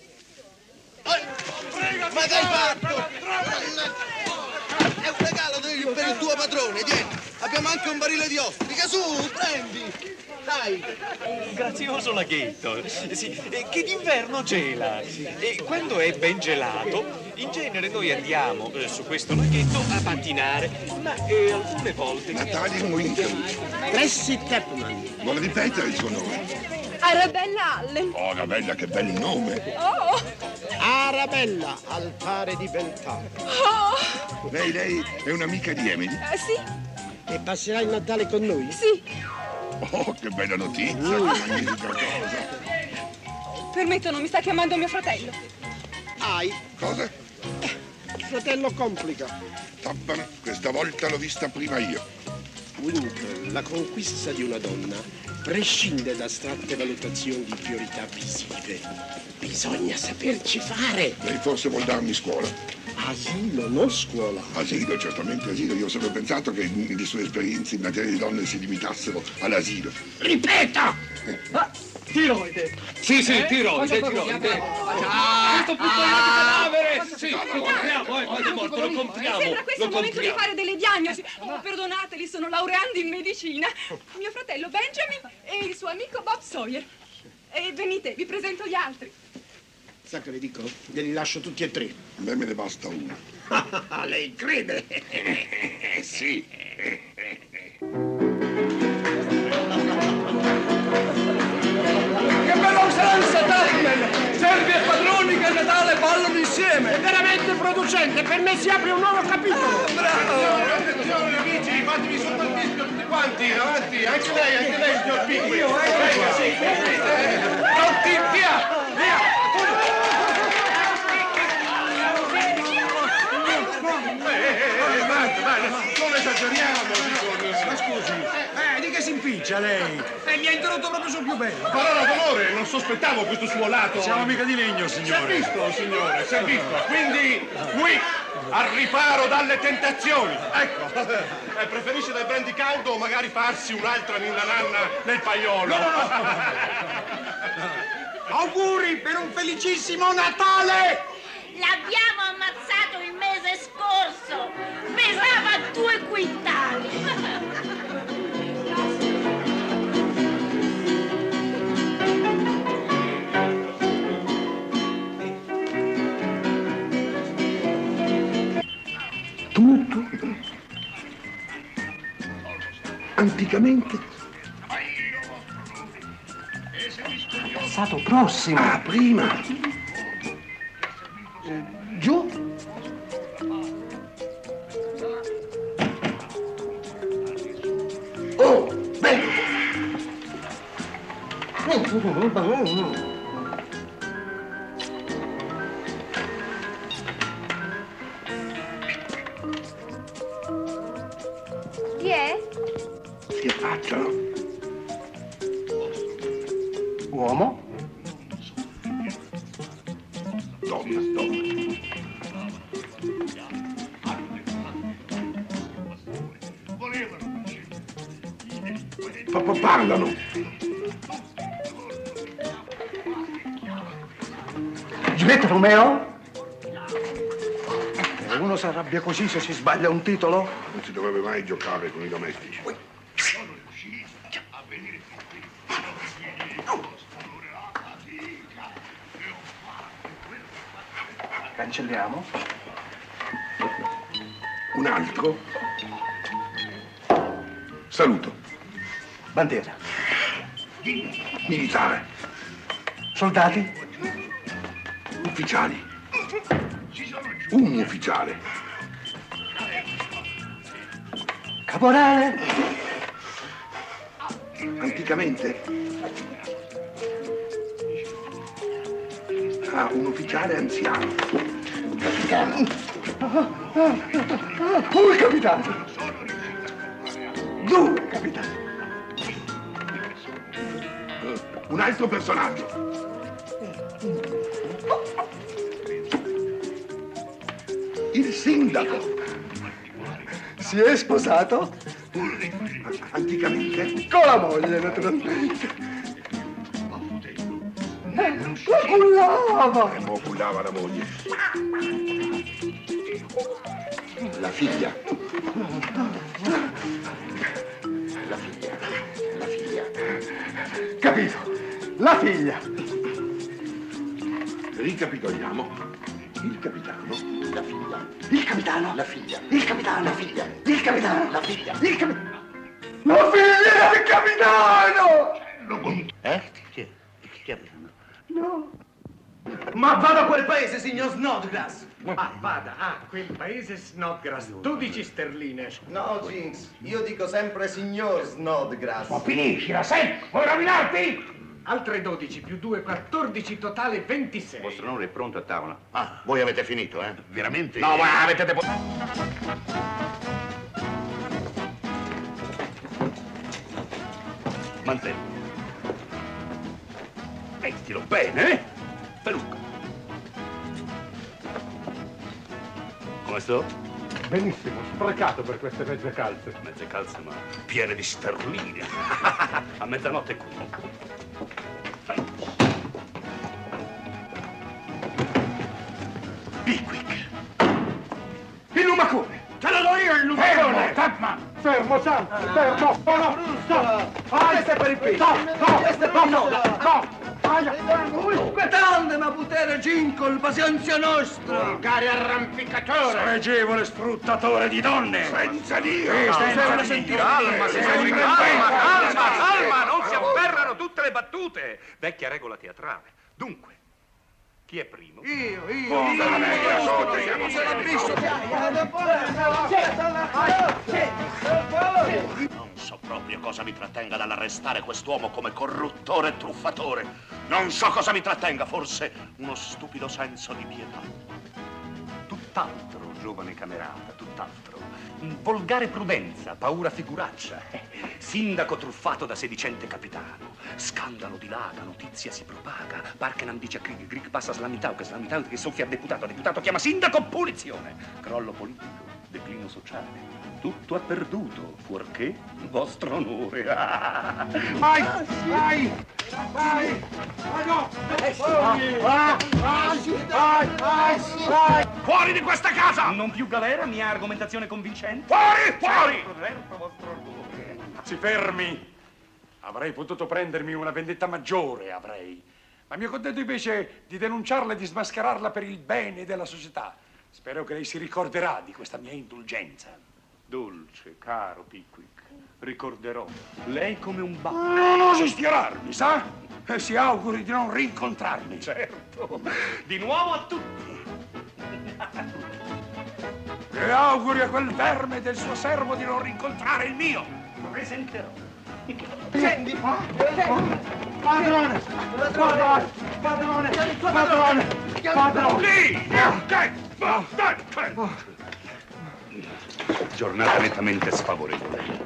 Ma dai fatto! È un regalo per il tuo padrone, tieni. Abbiamo anche un barile di ostrica, su, prendi! Dai! Grazioso laghetto. Sì, che d'inverno gela. E quando è ben gelato, in genere noi andiamo su questo laghetto a pattinare, ma alcune volte... Natalia Winkle. Tracy Chapman. Vuole ripetere il suo nome? Arabella Allen. Oh, Arabella, che bel nome. Oh. Arabella, al pari di beltà. Oh. Lei è un'amica di Emily? Sì. E passerà il Natale con noi? Sì. Oh, che bella notizia, che magnifica cosa. Permettono, mi sta chiamando mio fratello. Hai? Cosa? Fratello complica. Tabban, questa volta l'ho vista prima io. Winkle, la conquista di una donna prescinde da astratte valutazioni di priorità visive. Bisogna saperci fare. Lei forse vuol darmi scuola? Asilo, non scuola. Asilo, certamente asilo. Io ho sempre pensato che le sue esperienze in materia di donne si limitassero all'asilo. Ripeta! Tiroide. Sì, tiroide. Questo piccolino di cadavere. Sì, lo compriamo, quando è morto, lo compriamo. Sembra questo il momento di fare delle diagnosi. Oh, perdonateli, sono laureando in medicina. Mio fratello Benjamin e il suo amico Bob Sawyer. E venite, vi presento gli altri. Sa che le dico? Glieli lascio tutti e 3. A me ne basta uno. Lei crede? Sì. Che bella usanza, Tacman! Servi e padroni che a Natale ballano insieme! È veramente producente, per me si apre un nuovo capitolo! Bravo! Attenzione, amici, fatevi sotto il fischio tutti quanti, avanti, anche lei, signor Pickwick. Venga, sì, pronti, via! Non esageriamo, dico. Ma scusi, di che si impiccia lei? Mi ha introdotto proprio sul più bello. Parola d'onore, non sospettavo questo suo lato. Siamo mica di legno, signore. Si è visto, signore, si è visto. Quindi, qui, al riparo dalle tentazioni. Ecco, preferisce del brandy caldo o magari farsi un'altra ninna nanna nel paiolo? No. Auguri per un felicissimo Natale! L'abbiamo ammazzato il mese scorso! Pesava 2 quintali! Tutto. Anticamente. Passato prossimo. Ah, prima. Giù. Oh, bene. Chi è? Si affacciano. Uomo? Donna, donna. Parlano. Giulietta Romeo? Uno si arrabbia così se si sbaglia un titolo? Non si dovrebbe mai giocare con i domestici. Cancelliamo. Un altro. Saluto. Bandiera. Militare. Soldati. Ufficiali. Un ufficiale. Caporale. Anticamente. Un ufficiale anziano. Capitano. Un capitano. Due capitani. Un altro personaggio. Il sindaco. Si è sposato? Anticamente? Con la moglie, naturalmente. La cullava! Mo cullava la moglie. La figlia. La figlia. La figlia. Capito? La figlia. Ricapitoliamo. Il capitano. La figlia. Il capitano. La figlia. Il capitano. La figlia. Il capitano. La figlia. Il capitano. La figlia del capitano! Chi è? No. Ma vada a quel paese, signor Snodgrass! Ah, vada, quel paese Snodgrass, 12 sterline. No, Jinx, io dico sempre signor Snodgrass. Ma finiscila, sai? Vuoi rovinarti? Altre 12 più 2, 14, totale 26. Vostro onore è pronto a tavola. Ah, voi avete finito, eh? Veramente? No, ma avete Mantello. Mettilo bene, eh? Pelucca. Come sto? Benissimo, sprecato per queste mezze calze. Mezze calze, ma piene di sterline. A mezzanotte è qui. Pickwick. Il lumacone. Ce lo do io il lumacone. Fermo, Sam. Fermo. No. Questo è per il pesce. No. Questo è per il no. Inquietante, ma potere Gincol, pazienza nostra! Cari arrampicatore! Spregevole sfruttatore di donne! Senza Dio! Calma, non si afferrano tutte le battute! Vecchia regola teatrale. Dunque, chi è primo? Io! Non so proprio cosa mi trattenga dall'arrestare quest'uomo come corruttore e truffatore. Non so cosa mi trattenga, forse uno stupido senso di pietà. Tutt'altro, giovane camerata, tutt'altro. Volgare prudenza, paura figuraccia. Sindaco truffato da sedicente capitano. Scandalo dilaga, notizia si propaga. Parkenham dice a Grieg, Grieg passa a Slamitau che soffia a deputato chiama sindaco, punizione. Crollo politico, declino sociale. Tutto è perduto, fuorché vostro onore. Vai! No! Fuori di questa casa! Non più galera, mia argomentazione convincente. Fuori! Vostro onore. Si fermi! Avrei potuto prendermi una vendetta maggiore, avrei. Ma mi ho contento invece di denunciarla e di smascherarla per il bene della società. Spero che lei si ricorderà di questa mia indulgenza. Dolce, caro Pickwick, ricorderò lei come un Non osi sfiorarmi, sa? E si auguri di non rincontrarmi. Certo, di nuovo a tutti. E auguri a quel verme del suo servo di non rincontrare il mio. Presenterò Scendi! Padrone! Padrone! Padrone! Padrone! Padrone! Lì! Giornata nettamente sfavorevole.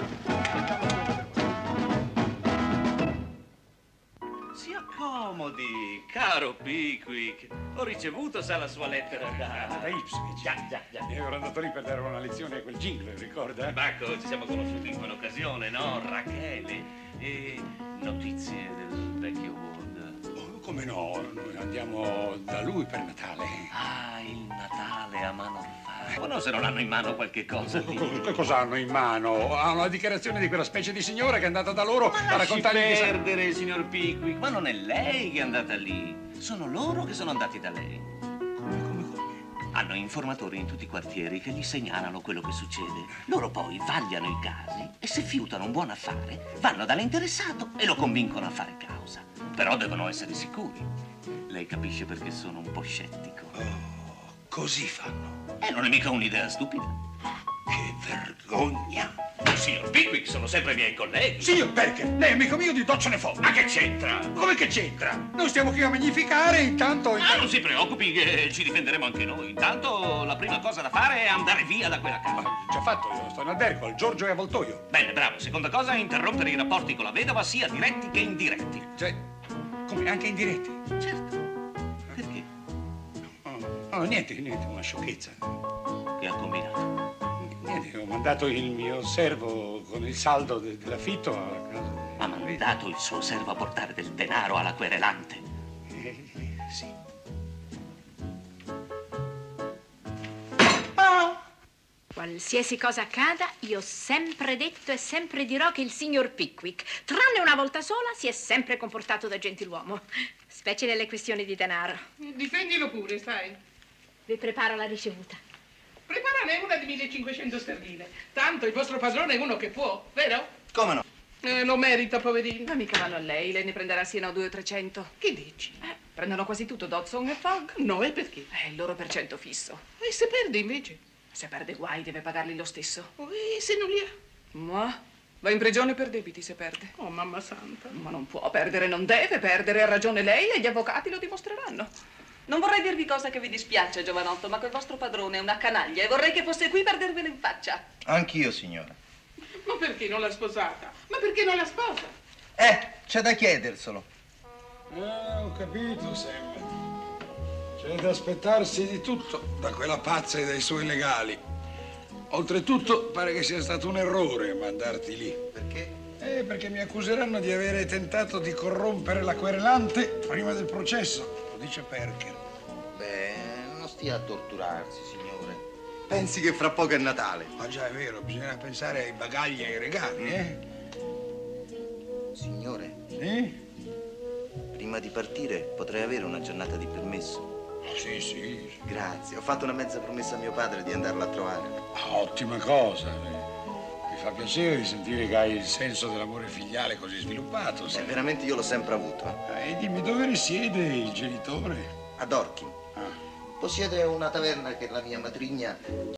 Si accomodi, caro Pickwick. Ho ricevuto, sa, la sua lettera Da Ipswich. Già. Io ero andato lì per dare una lezione a quel jingle, ricorda? Bacco, ci siamo conosciuti in quell'occasione, no? Rachele. E notizie del vecchio Ward. Come no? Noi andiamo da lui per Natale. Ah, il Natale a mano fatta. O se non hanno in mano qualche cosa lì. Che cosa hanno in mano? Hanno la dichiarazione di quella specie di signora che è andata da loro a raccontargli Lasci che... perdere, signor Pickwick. Ma non è lei che è andata lì. Sono loro che sono andati da lei. Come? Hanno informatori in tutti i quartieri che gli segnalano quello che succede. Loro poi vagliano i casi e se fiutano un buon affare, vanno dall'interessato e lo convincono a fare causa. Però devono essere sicuri. Lei capisce perché sono un po' scettico. Così fanno. Non è mica un'idea stupida. Che vergogna! Signor Pickwick, sono sempre miei colleghi. Signor Perker, lei è amico mio di docce fuoco. Ma che c'entra? Come che c'entra? Noi stiamo qui a magnificare e intanto... Non si preoccupi che ci difenderemo anche noi. Intanto la prima cosa da fare è andare via da quella casa. Già fatto, io sto in albergo, al Giorgio e a Voltoio. Bene, bravo. Seconda cosa è interrompere i rapporti con la vedova, sia diretti che indiretti. Cioè, come, anche indiretti? Certo. Perché? No, niente, una sciocchezza. Che ha combinato? Niente, ho mandato il mio servo con il saldo dell'affitto a casa. Ha mandato il suo servo a portare del denaro alla querelante? Sì. Qualsiasi cosa accada, io ho sempre detto e sempre dirò che il signor Pickwick, tranne una volta sola, si è sempre comportato da gentiluomo, specie nelle questioni di denaro. Difendilo pure, sai. Vi preparo la ricevuta. Preparane una di 1500 sterline. Tanto il vostro padrone è uno che può, vero? Come no? Lo merita, poverino. Ma mica vanno a lei ne prenderà sieno 200 o 300. Che dici? Prendono quasi tutto Dodson e Fogg. No, e perché? Il loro per cento fisso. E se perde invece? Se perde guai, deve pagarli lo stesso. E se non li ha? Ma va in prigione per debiti se perde. Oh, mamma santa. Ma non può perdere, non deve perdere, ha ragione lei e gli avvocati lo dimostreranno. Non vorrei dirvi cosa che vi dispiace, giovanotto, ma quel vostro padrone è una canaglia e vorrei che fosse qui per dirvelo in faccia. Anch'io, signora. Ma perché non l'ha sposata? Ma perché non la sposa? C'è da chiederselo. Ho capito, Sam. C'è da aspettarsi di tutto da quella pazza e dai suoi legali. Oltretutto, pare che sia stato un errore mandarti lì. Perché? Perché mi accuseranno di avere tentato di corrompere la querelante prima del processo. Lo dice Perker. Beh, non stia a torturarsi, signore. Pensi che fra poco è Natale. Ma già, è vero, bisogna pensare ai bagagli e ai regali, Signore? Sì? Prima di partire potrei avere una giornata di permesso. Sì. Grazie, ho fatto una mezza promessa a mio padre di andarla a trovare. Ottima cosa. Mi fa piacere di sentire che hai il senso dell'amore filiale così sviluppato. Veramente io l'ho sempre avuto. E dimmi, dove risiede il genitore? Ad Orchi. Possiede una taverna che la mia matrigna